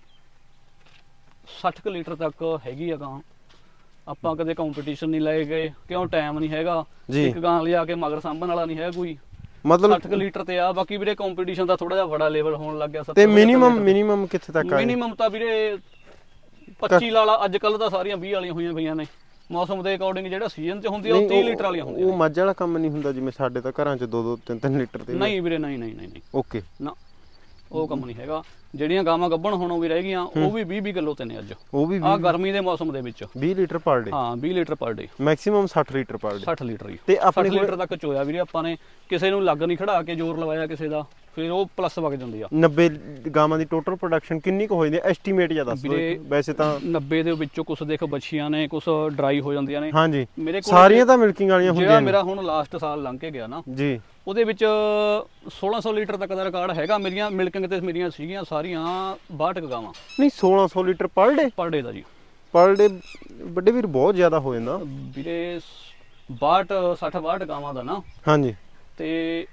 ਸੱਠ ਕੁ ਲੀਟਰ ਤੱਕ ਹੈਗੀ ਆ ਗਾਂ। ਆਪਾਂ ਕਦੇ ਕੰਪੀਟੀਸ਼ਨ ਨਹੀਂ ਲੈ ਗਏ, ਕਿਉਂ ਟਾਈਮ ਨਹੀਂ ਹੈਗਾ। ਇੱਕ ਗਾਂ ਲਿਆ ਕੇ ਮਗਰ ਸਾਂਭਣ ਵਾਲਾ ਨਹੀਂ ਹੈ ਕੋਈ। ਮਤਲਬ ਸੱਠ ਕੁ ਲੀਟਰ ਤੇ ਆ। ਬਾਕੀ ਵੀਰੇ ਕੰਪੀਟੀਸ਼ਨ ਦਾ ਥੋੜਾ ਜਿਹਾ ਬੜਾ ਲੈਵਲ ਹੋਣ ਲੱਗ ਗਿਆ। ਤੇ ਮਿਨੀਮਮ ਮਿਨੀਮਮ ਕਿੱਥੇ ਤੱਕ ਆ? ਮਿਨੀਮਮ ਤਾਂ ਵੀਰੇ ਪੱਚੀ ਲਾਲਾ, ਅੱਜ ਕੱਲ ਤਾਂ ਸਾਰੀਆਂ ਵੀਹ ਵਾਲੀਆਂ ਹੋਈਆਂ ਪਈਆਂ ਨੇ। ਮੌਸਮ ਦੇ ਅਕੋਰਡਿੰਗ ਜਿਹੜਾ ਸੀਜ਼ਨ 'ਚ ਹੁੰਦੀ ਆ ਉਹ ਤੀਹ ਲੀਟਰ ਵਾਲੀਆਂ ਹੁੰਦੀਆਂ। ਉਹ ਮੱਝ ਵਾਲਾ ਕੰਮ ਨਹੀਂ ਹੁੰਦਾ ਜਿਵੇਂ ਸਾਡੇ ਤਾਂ ਘਰਾਂ 'ਚ ਦੋ ਦੋ ਤਿੰਨ ਤਿੰਨ ਲੀਟਰ ਤੇ? ਨਹੀਂ ਵੀਰੇ, ਨਹੀਂ ਨਹੀਂ ਨਹੀਂ। ਓਕੇ, ਨਾ ਉਹ ਕੰਮ ਨਹੀਂ ਹੈਗਾ। ਜਿਹੜੀਆਂ ਗਾਵਾਂ ਗੱਭਣ ਹੁਣ ਵੀ ਰਹਿ ਗਈਆਂ ਉਹ ਵੀ ਵੀਹ ਵੀਹ ਕਿਲੋ ਤੇ ਨੇ ਅੱਜ। ਉਹ ਵੀ ਆ ਗਰਮੀ ਦੇ ਮੌਸਮ ਦੇ ਵਿੱਚ ਵੀਹ ਲੀਟਰ ਪਰ ਡੇ? ਹਾਂ, ਵੀਹ ਲੀਟਰ ਪਰ ਡੇ, ਮੈਕਸਿਮਮ ਸੱਠ ਲੀਟਰ ਪਰ ਡੇ। ਸੱਠ ਲੀਟਰ ਹੀ। ਤੇ ਆਪਣੇ ਸੱਠ ਲੀਟਰ ਤੱਕ ਚੋਇਆ ਵੀਰੇ ਆਪਾਂ ਨੇ। ਕਿਸੇ ਨੂੰ ਲੱਗ ਨਹੀਂ ਖੜਾ ਕੇ ਜ਼ੋਰ ਲਵਾਇਆ ਕਿਸੇ ਦਾ, ਫਿਰ ਉਹ ਪਲੱਸ ਵਗ ਜਾਂਦੀ ਆ। ਨੱਬੇ ਗਾਵਾਂ ਦੀ ਟੋਟਲ ਪ੍ਰੋਡਕਸ਼ਨ ਕਿੰਨੀ ਕੁ ਹੋ ਜਾਂਦੀ ਹੈ ਐਸਟੀਮੇਟ ਜਾਂ ਦੱਸ ਦਿਓ? ਵੈਸੇ ਤਾਂ ਨੱਬੇ ਦੇ ਵਿੱਚੋਂ ਕੁਝ ਦੇਖ ਬੱਚੀਆਂ ਨੇ, ਕੁਝ ਡਰਾਈ ਹੋ ਜਾਂਦੀਆਂ ਨੇ। ਹਾਂਜੀ, ਮੇਰੇ ਕੋਲ ਸਾਰੀਆਂ ਤਾਂ ਮਿਲਕਿੰਗ ਵਾਲੀਆਂ ਹੁੰਦੀਆਂ ਨੇ। ਮੇਰਾ ਹੁਣ ਲਾਸਟ ਸਾਲ ਲੰਘ ਕੇ ਗਿਆ ਨਾ ਜੀ, ਉਹਦੇ ਵਿੱਚ ਸੋਲਾਂ ਸੌ ਲੀਟਰ ਤੱਕ ਦਾ ਰਿਕਾਰਡ ਹੈਗਾ। ਮੇਰੀਆਂ ਮਿਲਕਿੰਗ ਤੇ ਮੇਰੀਆਂ ਸੀਗੀਆਂ ਸਾਰੀਆਂ ਬਾਹਠ ਗਾਵਾਂ। ਨਹੀਂ, ਸੋਲਾਂ ਸੌ ਲੀਟਰ ਪਰ ਡੇ? ਪਰ ਡੇ ਦਾ ਜੀ, ਪਰ ਡੇ ਵੱਡੇ ਵੀਰ ਬਹੁਤ ਜ਼ਿਆਦਾ ਹੋ ਜਾਂਦਾ ਵੀਰੇ। ਬਾਹਠ ਸੱਠ ਬਾਹਠ ਗਾਵਾਂ ਦਾ ਨਾ। ਹਾਂਜੀ, ਤੇ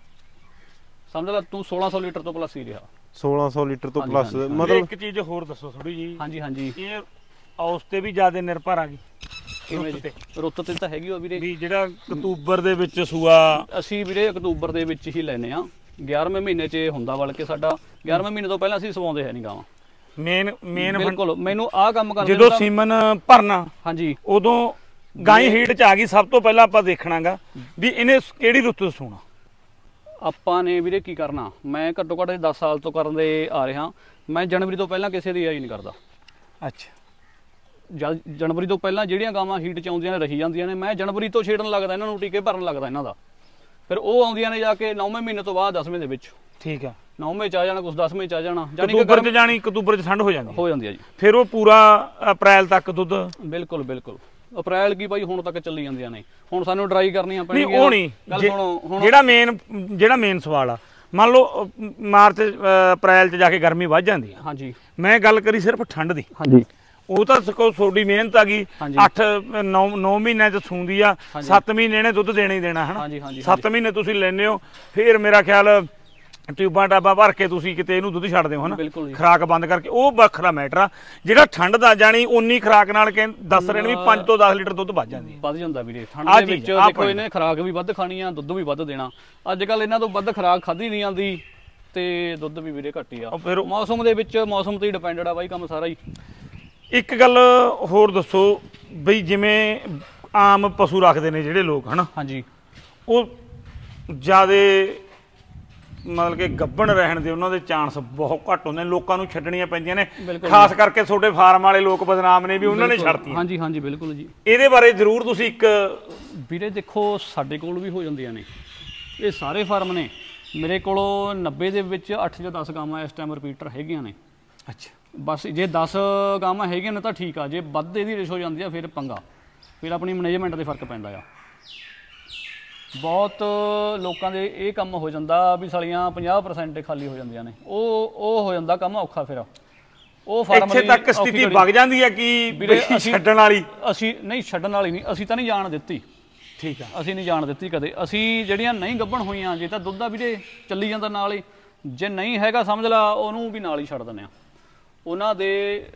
ਸਮਝ ਲੈ ਤੂੰ ਸੋਲਾਂ ਸੌ ਲੀਟਰ ਤੋਂ ਪਲੱਸ ਹੀ ਰਿਹਾ। ਸੋਲਾਂ ਸੌ ਲੀਟਰ ਤੋਂ ਪਲੱਸ। ਮਤਲਬ ਇੱਕ ਚੀਜ਼ ਹੋਰ ਦੱਸੋ ਥੋੜੀ ਜੀ। ਹਾਂਜੀ ਹਾਂਜੀ, ਇਹ ਔਸ ਤੇ ਵੀ ਜ਼ਿਆਦਾ ਨਿਰਭਰ ਆ ਗਈ। ਕਿਵੇਂ ਜੀ? ਰੁੱਤ ਤੇ ਤਾਂ ਹੈਗੀ ਉਹ ਵੀਰੇ, ਵੀ ਜਿਹੜਾ ਅਕਤੂਬਰ ਦੇ ਵਿੱਚ ਸੂਆ ਅਸੀਂ ਵੀਰੇ ਅਕਤੂਬਰ ਦੇ ਵਿੱਚ ਹੀ ਲੈਨੇ ਆ। ਗਿਆਰਵੇਂ ਮਹੀਨੇ 'ਚ ਹੁੰਦਾ ਬਲਕਿ ਸਾਡਾ। ਗਿਆਰਵੇਂ ਮਹੀਨੇ ਤੋਂ ਪਹਿਲਾਂ ਅਸੀਂ ਸਵਾਉਂਦੇ ਹੈ ਨਹੀਂ ਗਾਵਾਂ। ਮੇਨ ਮੇਨ ਬਿਲਕੁਲ। ਮੈਨੂੰ ਆਹ ਕੰਮ ਕਰਦੇ ਜਦੋਂ ਸੀਮਨ ਭਰਨਾ, ਹਾਂਜੀ, ਉਦੋਂ ਗਾਂ ਹੀਟ 'ਚ ਆ ਗਈ। ਸਭ ਤੋਂ ਪਹਿਲਾਂ ਆਪਾਂ ਦੇਖਣਾਗਾ ਵੀ ਇਹਨੇ ਕਿਹੜੀ ਰੁੱਤ ਤੋਂ ਸੂਣਾ। ਆਪਾਂ ਨੇ ਵੀਰੇ ਕੀ ਕਰਨਾ, ਮੈਂ ਘੱਟੋ ਘੱਟ ਦਸ ਸਾਲ ਤੋਂ ਕਰਨ ਦੇ ਆ ਰਿਹਾ। ਮੈਂ ਜਨਵਰੀ ਤੋਂ ਪਹਿਲਾਂ ਕਿਸੇ ਦੀ ਆਈ ਨਹੀਂ ਕਰਦਾ। ਅੱਛਾ, ਜਦ ਜਨਵਰੀ ਤੋਂ ਪਹਿਲਾਂ ਜਿਹੜੀਆਂ ਗਾਵਾਂ ਹੀਟ 'ਚ ਆਉਂਦੀਆਂ ਨੇ ਰਹੀ ਜਾਂਦੀਆਂ ਨੇ, ਮੈਂ ਜਨਵਰੀ ਤੋਂ ਛੇੜਨ ਲੱਗਦਾ ਇਹਨਾਂ ਨੂੰ, ਟੀਕੇ ਭਰਨ ਲੱਗਦਾ ਇਹਨਾਂ ਦਾ। ਫਿਰ ਉਹ ਆਉਂਦੀਆਂ ਨੇ ਜਾ ਕੇ ਨੌਵੇਂ ਮਹੀਨੇ ਤੋਂ ਬਾਅਦ ਦਸਵੇਂ ਦੇ ਵਿੱਚ। ਠੀਕ ਆ, ਨੌਵੇਂ 'ਚ ਆ ਜਾਣਾ, ਕੁਛ ਦਸਵੇਂ 'ਚ ਆ ਜਾਣਾ। ਜਾਨੀ ਕਿ ਅਕਤੂਬਰ 'ਚ ਜਾਣੀ ਅਕਤੂਬਰ 'ਚ ਠੰਡ ਹੋ ਜਾਂਦੀ ਹੋ ਜਾਂਦੀ ਆ ਜੀ। ਫਿਰ ਉਹ ਪੂਰਾ ਅਪ੍ਰੈਲ ਤੱਕ ਦੁੱਧ। ਬਿਲਕੁਲ ਬਿਲਕੁਲ, ਅਪ੍ਰੈਲ ਕੀ ਬਾਈ ਹੁਣ ਤੱਕ ਚੱਲੀ ਜਾਂਦੀਆਂ ਨੇ। ਹੁਣ ਸਾਨੂੰ ਡਰਾਈ ਕਰਨੀਆਂ ਪੈਣਗੀਆਂ। ਨਹੀਂ ਉਹ ਨਹੀਂ, ਗੱਲ ਸੁਣੋ। ਜਿਹੜਾ ਮੇਨ ਜਿਹੜਾ ਮੇਨ ਸਵਾਲ ਆ, ਮੰਨ ਲਓ ਮਾਰਚ ਅਪ੍ਰੈਲ 'ਚ ਜਾ ਕੇ ਗਰਮੀ ਵੱਧ ਜਾਂਦੀ ਆ। ਹਾਂਜੀ, ਮੈਂ ਗੱਲ ਕਰੀ ਸਿਰਫ ਠੰਡ ਦੀ। ਹਾਂਜੀ, ਉਹ ਤਾਂ ਸਕੋ ਤੁਹਾਡੀ ਮਿਹਨਤ ਆ ਗਈ। ਅੱਠ ਨੌ ਨੌ ਮਹੀਨਿਆਂ 'ਚ ਸੂੰਦੀ ਆ। ਸੱਤ ਮਹੀਨੇ ਨੇ ਦੁੱਧ ਦੇਣਾ ਹੀ ਦੇਣਾ ਹੈ ਨਾ। ਸੱਤ ਮਹੀਨੇ ਤੁਸੀਂ ਲੈਂਦੇ ਹੋ, ਫਿਰ ਮੇਰਾ ਖਿਆਲ ਟਿਊਬਾਂ ਟਾਬਾਂ ਭਰ ਕੇ ਤੁਸੀਂ ਕਿਤੇ ਇਹਨੂੰ ਦੁੱਧ ਛੱਡਦੇ ਹੋ ਹਨਾ, ਬਿਲਕੁਲ ਜੀ। ਖੁਰਾਕ ਬੰਦ ਕਰਕੇ, ਉਹ ਵੱਖਰਾ ਮੈਟਰ ਆ। ਜਿਹੜਾ ਠੰਡ ਦਾ ਜਾਣੀ ਉਨੀ ਖੁਰਾਕ ਨਾਲ ਦੱਸ ਰਹੇ ਨੇ ਵੀ ਪੰਜ ਤੋਂ ਦਸ ਲੀਟਰ ਦੁੱਧ ਵੱਧ ਜਾਂਦੀ, ਵੱਧ ਜਾਂਦਾ ਵੀਰੇ ਠੰਡ ਦੇ ਵਿੱਚ। ਦੇਖੋ ਇਹਨੇ ਖੁਰਾਕ ਵੀ ਵੱਧ ਖਾਣੀ ਆ, ਦੁੱਧ ਵੀ ਵੱਧ ਦੇਣਾ। ਅੱਜ ਕੱਲ ਇਹਨਾਂ ਤੋਂ ਵੱਧ ਖੁਰਾਕ ਖਾਧੀ ਨਹੀਂ ਜਾਂਦੀ ਤੇ ਦੁੱਧ ਵੀ ਵੀਰੇ ਘੱਟ ਹੀ ਆ। ਫਿਰ ਮੌਸਮ ਦੇ ਵਿੱਚ ਮੌਸਮ ਤੇ ਹੀ ਡਿਪੈਂਡਡ ਆ ਬਾਈ ਕੰਮ ਸਾਰਾ ਹੀ। ਇੱਕ ਗੱਲ ਹੋਰ ਦੱਸੋ ਬਈ, ਜਿਵੇਂ ਆਮ ਪਸ਼ੂ ਰੱਖਦੇ ਨੇ ਜਿਹੜੇ ਲੋਕ ਹਨਾ, ਹਾਂਜੀ, ਉਹ ਜਿਆਦੇ ਮਤਲਬ ਕਿ ਗੱਭਣ ਰਹਿਣ ਦੇ ਉਹਨਾਂ ਦੇ ਚਾਂਸ ਬਹੁਤ ਘੱਟ ਹੁੰਦੇ ਨੇ, ਲੋਕਾਂ ਨੂੰ ਛੱਡਣੀਆਂ ਪੈਂਦੀਆਂ ਨੇ। ਖਾਸ ਕਰਕੇ ਤੁਹਾਡੇ ਫਾਰਮ ਵਾਲੇ ਲੋਕ ਬਦਨਾਮ ਨੇ ਵੀ ਉਹਨਾਂ ਨੇ ਛੱਡਤੀਆਂ। ਹਾਂਜੀ ਹਾਂਜੀ ਬਿਲਕੁਲ ਜੀ। ਇਹਦੇ ਬਾਰੇ ਜ਼ਰੂਰ ਤੁਸੀਂ ਇੱਕ ਵੀਰੇ ਦੇਖੋ ਸਾਡੇ ਕੋਲ ਵੀ ਹੋ ਜਾਂਦੀਆਂ ਨੇ, ਇਹ ਸਾਰੇ ਫਾਰਮ ਨੇ ਮੇਰੇ ਕੋਲੋਂ ਨੱਬੇ ਦੇ ਵਿੱਚ ਅੱਠ ਜਾਂ ਦਸ ਗਾਵਾਂ ਇਸ ਟਾਈਮ ਰਿਪੀਟਰ ਹੈਗੀਆਂ ਨੇ। ਅੱਛਾ, ਬਸ ਜੇ ਦਸ ਗਾਵਾਂ ਹੈਗੀਆਂ ਨੇ ਤਾਂ ਠੀਕ ਆ, ਜੇ ਵੱਧ ਇਹਦੀ ਰੇਸ਼ ਹੋ ਜਾਂਦੀ ਆ ਫਿਰ ਪੰਗਾ, ਫਿਰ ਆਪਣੀ ਮੈਨੇਜਮੈਂਟ ਦੇ ਫਰਕ ਪੈਂਦਾ ਆ। ਬਹੁਤ ਲੋਕਾਂ ਦੇ ਇਹ ਕੰਮ ਹੋ ਜਾਂਦਾ ਵੀ ਸਾਲੀਆਂ ਪੰਜਾਹ ਪਰਸੈਂਟ ਖਾਲੀ ਹੋ ਜਾਂਦੀਆਂ ਨੇ, ਉਹ ਉਹ ਹੋ ਜਾਂਦਾ ਕੰਮ ਔਖਾ। ਫਿਰ ਉਹ ਫਾਰਮ ਇੱਥੇ ਤੱਕ ਸਥਿਤੀ ਵਗ ਜਾਂਦੀ ਹੈ ਕਿ ਛੱਡਣ ਵਾਲੀ, ਅਸੀਂ ਨਹੀਂ ਛੱਡਣ ਵਾਲੀ ਨਹੀਂ, ਅਸੀਂ ਤਾਂ ਨਹੀਂ ਜਾਣ ਦਿੱਤੀ। ਠੀਕ ਆ, ਅਸੀਂ ਨਹੀਂ ਜਾਣ ਦਿੱਤੀ ਕਦੇ। ਅਸੀਂ ਜਿਹੜੀਆਂ ਨਹੀਂ ਗੱਭਣ ਹੋਈਆਂ, ਜੇ ਤਾਂ ਦੁੱਧ ਦਾ ਵੀਰੇ ਚੱਲੀ ਜਾਂਦਾ ਨਾਲ ਹੀ, ਜੇ ਨਹੀਂ ਹੈਗਾ ਸਮਝ ਲਾ ਉਹਨੂੰ ਵੀ ਨਾਲ ਹੀ ਛੱਡ ਦਿੰਦੇ ਆ। ਉਹਨਾਂ ਦੇ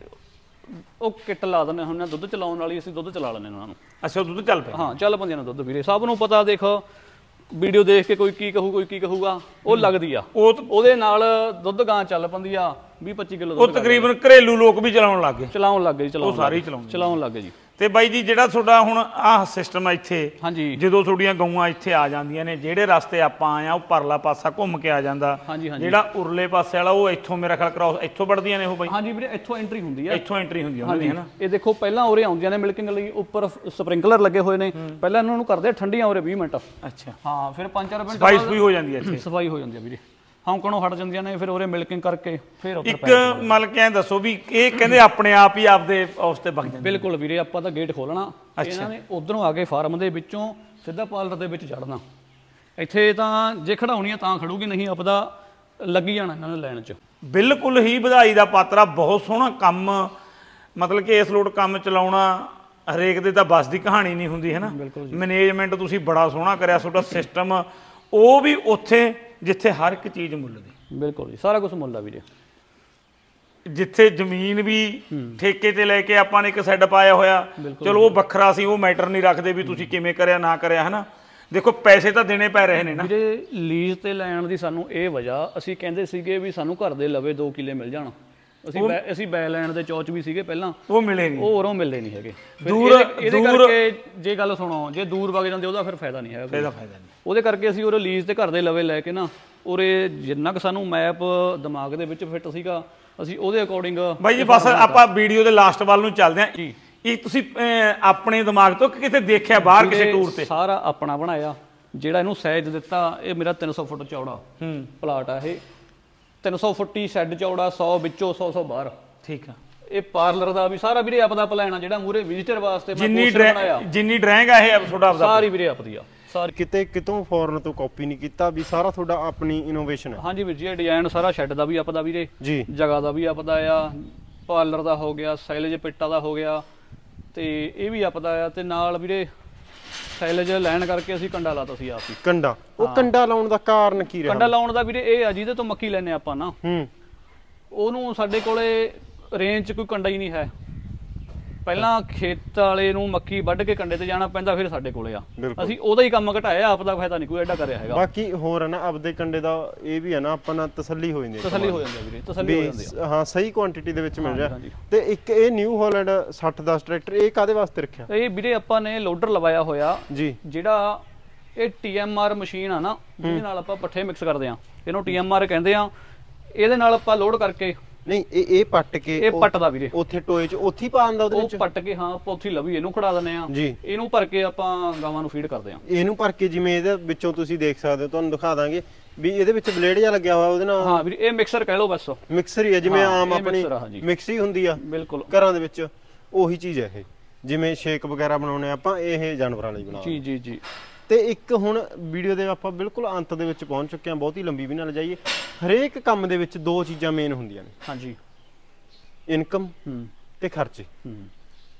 ਉਹ ਕਿੱਟ ਲਾ ਦਿੰਦੇ ਹੁੰਦੇ, ਦੁੱਧ ਚਲਾਉਣ ਵਾਲੀ ਅਸੀਂ ਦੁੱਧ ਚਲਾ ਲੈਂਦੇ ਉਹਨਾਂ ਨੂੰ। ਅੱਛਾ, ਦੁੱਧ ਚੱਲ ਪਿਆ। ਹਾਂ ਚੱਲ ਪੈਂਦੀਆਂ ਨੇ ਦੁੱਧ ਵੀਰੇ, ਸਭ ਨੂੰ ਪਤਾ। ਦੇਖ ਵੀਡੀਓ ਦੇਖ ਕੇ ਕੋਈ ਕੀ ਕਹੂ ਕੋਈ ਕੀ ਕਹੂਗਾ, ਉਹ ਲੱਗਦੀ ਆ, ਉਹ ਉਹਦੇ ਨਾਲ ਦੁੱਧ ਗਾਂ ਚੱਲ ਪੈਂਦੀ ਆ ਵੀਹ ਪੱਚੀ ਕਿਲੋ ਦੁੱਧ। ਉਹ ਤਕਰੀਬਨ ਘਰੇਲੂ ਲੋਕ ਵੀ ਚਲਾਉਣ ਲੱਗ ਗਏ ਚਲਾਉਣ ਲੱਗ ਗਏ ਚਲਾਉਣ ਸਾਰੇ ਹੀ ਚਲਾਉਣ ਚਲਾਉਣ ਲੱਗ ਗਏ ਜੀ। ਤੇ ਬਾਈ ਜੀ ਜਿਹੜਾ ਤੁਹਾਡਾ ਹੁਣ ਆਹ ਸਿਸਟਮ ਆ ਇੱਥੇ, ਹਾਂਜੀ, ਜਦੋਂ ਤੁਹਾਡੀਆਂ ਗਊਆਂ ਇੱਥੇ ਆ ਜਾਂਦੀਆਂ ਨੇ, ਜਿਹੜੇ ਰਸਤੇ ਆਪਾਂ ਆਏ ਆ ਉਹ ਪਰਲਾ ਪਾਸਾ ਘੁੰਮ ਕੇ ਆ ਜਾਂਦਾ, ਜਿਹੜਾ ਉਰਲੇ ਪਾਸੇ ਵਾਲਾ ਉਹ ਇੱਥੋਂ ਮੇਰਾ ਖਿਆਲ ਕਰਾਸ ਇੱਥੋਂ ਵੜਦੀਆਂ ਨੇ ਉਹ ਬਾਈ? ਹਾਂਜੀ ਵੀਰੇ ਇੱਥੋਂ ਐਂਟਰੀ ਹੁੰਦੀ ਆ, ਇੱਥੋਂ ਐਂਟਰੀ ਹੁੰਦੀ ਆ ਉਹਨਾਂ ਦੀ ਹਨਾ। ਇਹ ਦੇਖੋ ਪਹਿਲਾਂ ਉਰੇ ਆਉਂਦੀਆਂ ਨੇ ਮਿਲਕਿੰਗ ਲਈ, ਉੱਪਰ ਸਪ੍ਰਿੰਕਲਰ ਲੱਗੇ ਹੋਏ ਨੇ, ਪਹਿਲਾਂ ਇਹਨਾਂ ਨੂੰ ਕਰਦੇ ਠੰਡੀਆਂ ਉਰੇ ਵੀਹ ਮਿੰਟ। ਅੱਛਾ, ਹਾਂ, ਫਿਰ ਪੰਜ ਚਾਰ ਮਿੰਟ ਸਫਾਈ ਸਫਾਈ ਹੋ ਜਾਂਦੀ ਹੈ ਇੱਥੇ, ਸਫਾਈ ਹੋ ਜਾਂਦੀ ਆ ਵੀਰੇ, ਹੌਂਕਣੋਂ ਹਟ ਜਾਂਦੀਆਂ ਨੇ, ਫਿਰ ਉਰੇ ਮਿਲਕਿੰਗ ਕਰਕੇ ਫਿਰ ਉੱਪਰ ਇੱਕ ਮਤਲਬ ਕਿ ਦੱਸੋ ਵੀ ਇਹ ਕਹਿੰਦੇ ਆਪਣੇ ਆਪ ਹੀ ਆਪਦੇ ਉਸ ਤੇ ਵਗ ਜਾਂਦੇ? ਬਿਲਕੁਲ ਵੀਰੇ, ਆਪਾਂ ਤਾਂ ਗੇਟ ਖੋਲਣਾ, ਇਹਨਾਂ ਨੇ ਉਧਰੋਂ ਆ ਕੇ ਫਾਰਮ ਦੇ ਵਿੱਚੋਂ ਸਿੱਧਾ ਪਾਰਲਰ ਦੇ ਵਿੱਚ ਚੜਨਾ। ਇੱਥੇ ਤਾਂ ਜੇ ਖੜਾਉਣੀ ਆ ਤਾਂ ਖੜੂਗੀ, ਨਹੀਂ ਆਪਦਾ ਲੱਗੀ ਜਾਣਾ ਇਹਨਾਂ ਨੇ ਲਾਈਨ 'ਚ। ਬਿਲਕੁਲ ਹੀ ਵਧਾਈ ਦਾ ਪਾਤਰ, ਬਹੁਤ ਸੋਹਣਾ ਕੰਮ। ਮਤਲਬ ਕਿ ਇਸ ਲੋਟ ਕੰਮ ਚਲਾਉਣਾ ਹਰੇਕ ਦੇ ਤਾਂ ਬਸ ਦੀ ਕਹਾਣੀ ਨਹੀਂ ਹੁੰਦੀ ਹੈ ਨਾ। ਮੈਨੇਜਮੈਂਟ ਤੁਸੀਂ ਬੜਾ ਸੋਹਣਾ ਕਰਿਆ, ਤੁਹਾਡਾ ਸਿਸਟਮ ਉਹ ਵੀ ਉੱਥੇ ਜਿੱਥੇ ਹਰ ਇੱਕ ਚੀਜ਼ ਮੁੱਲ ਦੀ। ਬਿਲਕੁਲ ਜੀ, ਸਾਰਾ ਕੁਝ ਮੁੱਲ ਆ ਵੀਰੇ। ਜਿੱਥੇ ਜ਼ਮੀਨ ਵੀ ਠੇਕੇ ਤੇ ਲੈ ਕੇ ਆਪਾਂ ਨੇ ਇੱਕ ਸੈੱਡ ਪਾਇਆ ਹੋਇਆ, ਚਲੋ ਉਹ ਵੱਖਰਾ ਸੀ, ਉਹ ਮੈਟਰ ਨਹੀਂ ਰੱਖਦੇ ਵੀ ਤੁਸੀਂ ਕਿਵੇਂ ਕਰਿਆ ਨਾ ਕਰਿਆ, ਹਨਾ। ਦੇਖੋ ਪੈਸੇ ਤਾਂ ਦੇਣੇ ਪੈ ਰਹੇ ਨੇ ਨਾ ਵੀਰੇ। ਲੀਜ਼ ਤੇ ਲੈਣ ਦੀ ਸਾਨੂੰ ਇਹ ਵਜ੍ਹਾ, ਅਸੀਂ ਕਹਿੰਦੇ ਸੀਗੇ ਵੀ ਸਾਨੂੰ ਘਰ ਦੇ ਲਵੇ ਦੋ ਕਿੱਲੇ ਮਿਲ ਜਾਣ। ਅਸੀਂ ਅਸੀਂ ਬੈ ਲੈਣ ਦੇ ਚੌਚ ਵੀ ਸੀਗੇ ਪਹਿਲਾਂ, ਉਹ ਮਿਲੇ ਨਹੀਂ, ਉਹ ਉਰੋਂ ਮਿਲਦੇ ਨਹੀਂ ਹੈਗੇ। ਦੂਰ ਇਹਦੇ ਕਰਕੇ ਜੇ ਗੱਲ ਸੁਣੋ, ਜੇ ਦੂਰ ਵਗ ਜਾਂਦੇ ਉਹਦਾ ਫਿਰ ਫਾਇਦਾ ਨਹੀਂ ਹੈਗਾ, ਫਾਇਦਾ ਫਾਇਦਾ ਨਹੀਂ। ਉਹਦੇ ਕਰਕੇ ਅਸੀਂ ਉਰੇ ਲੀਜ਼ ਤੇ ਘਰ ਦੇ ਲਵੇ ਲੈ ਕੇ ਨਾ, ਉਰੇ ਜਿੰਨਾ ਕੁ ਸਾਨੂੰ ਮੈਪ ਦਿਮਾਗ ਦੇ ਵਿੱਚ ਫਿੱਟ ਸੀਗਾ, ਅਸੀਂ ਉਹਦੇ ਅਕੋਰਡਿੰਗ। ਬਾਈ ਜੀ ਬਸ ਆਪਾਂ ਵੀਡੀਓ ਦੇ ਲਾਸਟ ਵੱਲ ਨੂੰ ਚੱਲਦੇ ਹਾਂ ਜੀ। ਇਹ ਤੁਸੀਂ ਆਪਣੇ ਦਿਮਾਗ ਤੋਂ ਕਿਤੇ ਦੇਖਿਆ ਬਾਹਰ ਕਿਸੇ ਟੂਰ ਤੇ? ਸਾਰਾ ਆਪਣਾ ਬਣਾਇਆ। ਜਿਹੜਾ ਇਹਨੂੰ ਸਾਈਜ਼ ਦਿੱਤਾ, ਇਹ ਮੇਰਾ ਤਿੰਨ ਸੌ ਫੁੱਟ ਚੌੜਾ ਪਲਾਟ ਆ, ਇਹ ਤਿੰਨ ਸੌ ਫੁੱਟੀ ਸ਼ੈੱਡ ਚੌੜਾ, ਸੌ ਵਿੱਚੋਂ ਸੌ ਸੌ ਬਾਹਰ। ਠੀਕ ਆ। ਇਹ ਪਾਰਲਰ ਦਾ ਵੀ ਸਾਰਾ ਵੀਰੇ ਆਪਦਾ ਪਲਾਨ ਆ, ਜਿਹੜਾ ਮੂਰੇ ਵਿਜ਼ਿਟਰ ਵਾਸਤੇ ਜਿੰਨੀ ਜਿੰਨੀ ਡਰਾਇੰਗ ਆ ਇਹ ਤੁਹਾਡਾ ਆਪਦਾ, ਸਾਰੀ ਵੀਰੇ ਆਪਦੀ ਆ ਸਾਰੀ। ਕਿਤੇ ਕਿਤੋਂ ਫੋਰਨ ਤੋਂ ਕਾਪੀ ਨਹੀਂ ਕੀਤਾ ਵੀ, ਸਾਰਾ ਤੁਹਾਡਾ ਆਪਣੀ ਇਨੋਵੇਸ਼ਨ ਹੈ? ਹਾਂਜੀ ਵੀਰ ਜੀ, ਇਹ ਡਿਜ਼ਾਈਨ ਸਾਰਾ ਸ਼ੈੱਡ ਦਾ ਵੀ ਆਪਦਾ ਵੀਰੇ ਜੀ, ਜਗ੍ਹਾ ਦਾ ਵੀ ਆਪਦਾ ਆ, ਪਾਰਲਰ ਦਾ ਹੋ ਗਿਆ, ਸਾਈਲੇਜ ਪਿੱਟਾ ਦਾ ਹੋ ਗਿਆ, ਤੇ ਇਹ ਵੀ ਆਪਦਾ ਆ। ਤੇ ਨਾਲ ਵੀਰੇ ਸਾਈਲੇਜ ਲੈਣ ਕਰਕੇ ਅਸੀਂ ਕੰਡਾ ਲਾਤਾ ਸੀ ਆਪ ਹੀ। ਕੰਡਾ? ਉਹ ਕੰਡਾ ਲਾਉਣ ਦਾ ਕਾਰਨ ਕੀ ਰਿਹਾ? ਕੰਡਾ ਲਾਉਣ ਦਾ ਵੀਰੇ ਇਹ ਆ, ਜਿਹਦੇ ਤੋਂ ਮੱਕੀ ਲੈਨੇ ਆਪਾਂ ਨਾ, ਹੂੰ, ਉਹਨੂੰ ਸਾਡੇ ਕੋਲੇ ਰੇਂਜ 'ਚ ਕੋਈ ਕੰਡਾ ਹੀ ਨਹੀਂ ਹੈ। ਪਹਿਲਾਂ ਖੇਤ ਵਾਲੇ ਨੂੰ ਮੱਕੀ ਵੱਢ ਕੇ ਕੰਡੇ ਤੇ ਜਾਣਾ ਪੈਂਦਾ, ਫਿਰ ਸਾਡੇ ਕੋਲੇ ਆ, ਅਸੀਂ ਉਹਦਾ ਹੀ ਕੰਮ ਘਟਾਇਆ, ਆਪਦਾ ਫਾਇਦਾ ਨਹੀਂ ਕੋਈ ਐਡਾ ਕਰਿਆ ਹੈਗਾ। ਬਾਕੀ ਹੋਰ ਹੈ ਨਾ, ਆਪਦੇ ਕੰਡੇ ਦਾ ਇਹ ਵੀ ਹੈ ਨਾ, ਆਪਾਂ ਨਾਲ ਤਸੱਲੀ ਹੋ ਜਾਂਦੀ ਹੈ। ਤਸੱਲੀ ਹੋ ਜਾਂਦੀ ਹੈ ਵੀਰੇ, ਤਸੱਲੀ ਹੋ ਜਾਂਦੀ ਹੈ। ਹਾਂ, ਸਹੀ ਕੁਆਂਟੀਟੀ ਦੇ ਵਿੱਚ ਮਿਲ ਰਿਹਾ। ਤੇ ਇੱਕ ਇਹ ਨਿਊ ਹਾਲੈਂਡ ਸੱਠ ਦਸ ਟਰੈਕਟਰ, ਇਹ ਕਾਦੇ ਵਾਸਤੇ ਰੱਖਿਆ? ਇਹ ਵੀਰੇ ਆਪਾਂ ਨੇ ਲੋਡਰ ਲਵਾਇਆ ਹੋਇਆ ਜੀ, ਜਿਹੜਾ ਇਹ ਟੀ ਐਮ ਆਰ ਮਸ਼ੀਨ ਆ ਨਾ, ਜਿਹਦੇ ਨਾਲ ਆਪਾਂ ਪੱਠੇ ਮਿਕਸ ਕਰਦੇ ਆ, ਇਹਨੂੰ ਟੀ ਐਮ ਆਰ ਕਹਿੰਦੇ ਆ। ਇਹਦੇ ਨਾਲ ਆਪਾਂ ਲੋਡ ਕਰਕੇ, ਨਹੀਂ ਇਹ ਇਹ ਪੱਟ ਕੇ, ਇਹ ਪੱਟਦਾ ਵੀਰੇ ਉੱਥੇ ਟੋਏ 'ਚ ਉੱਥੇ ਪਾ ਦਿੰਦਾ ਉਹਦੇ ਵਿੱਚ? ਉਹ ਪੱਟ ਕੇ, ਹਾਂ, ਪੋਥੀ ਲਵੀ ਇਹਨੂੰ ਖੜਾ ਦਿੰਦੇ ਆ ਜੀ, ਇਹਨੂੰ ਭਰ ਕੇ ਆਪਾਂ ਗਾਵਾਂ ਨੂੰ ਫੀਡ ਕਰਦੇ ਆ। ਇਹਨੂੰ ਭਰ ਕੇ, ਜਿਵੇਂ ਇਹਦੇ ਵਿੱਚੋਂ ਤੁਸੀਂ ਦੇਖ ਸਕਦੇ ਹੋ, ਤੁਹਾਨੂੰ ਦਿਖਾ ਦਾਂਗੇ ਵੀ ਇਹਦੇ ਵਿੱਚ ਬਲੇਡ ਜਿਹਾ ਲੱਗਿਆ ਹੋਇਆ ਉਹਦੇ ਨਾਲ। ਹਾਂ ਵੀਰੇ, ਇਹ ਮਿਕਸਰ ਕਹਿ ਲਓ, ਬਸ ਮਿਕਸਰ ਹੀ ਹੈ, ਜਿਵੇਂ ਆਮ ਆਪਣੀ ਮਿਕਸੀ ਹੁੰਦੀ ਆ ਬਿਲਕੁਲ ਘਰਾਂ ਦੇ ਵਿੱਚ, ਉਹੀ ਚੀਜ਼ ਹੈ ਇਹ। ਜਿਵੇਂ ਸ਼ੇਕ ਵਗੈਰਾ ਬਣਾਉਣੇ ਆਪਾਂ, ਇਹ ਜਾਨਵਰਾਂ ਲਈ ਬਣਾਉਂਦੇ। ਜੀ ਜੀ ਜੀ। ਤੇ ਇੱਕ ਹੁਣ ਵੀਡੀਓ ਦੇ ਆਪਾਂ ਬਿਲਕੁਲ ਅੰਤ ਦੇ ਵਿੱਚ ਪਹੁੰਚ ਚੁੱਕੇ ਹਾਂ, ਬਹੁਤੀ ਲੰਬੀ ਵੀ ਨਾ ਲਜਾਈਏ। ਹਰੇਕ ਕੰਮ ਦੇ ਵਿੱਚ ਦੋ ਚੀਜ਼ਾਂ ਮੇਨ ਹੁੰਦੀਆਂ ਨੇ। ਹਾਂਜੀ, ਇਨਕਮ ਤੇ ਖਰਚੇ।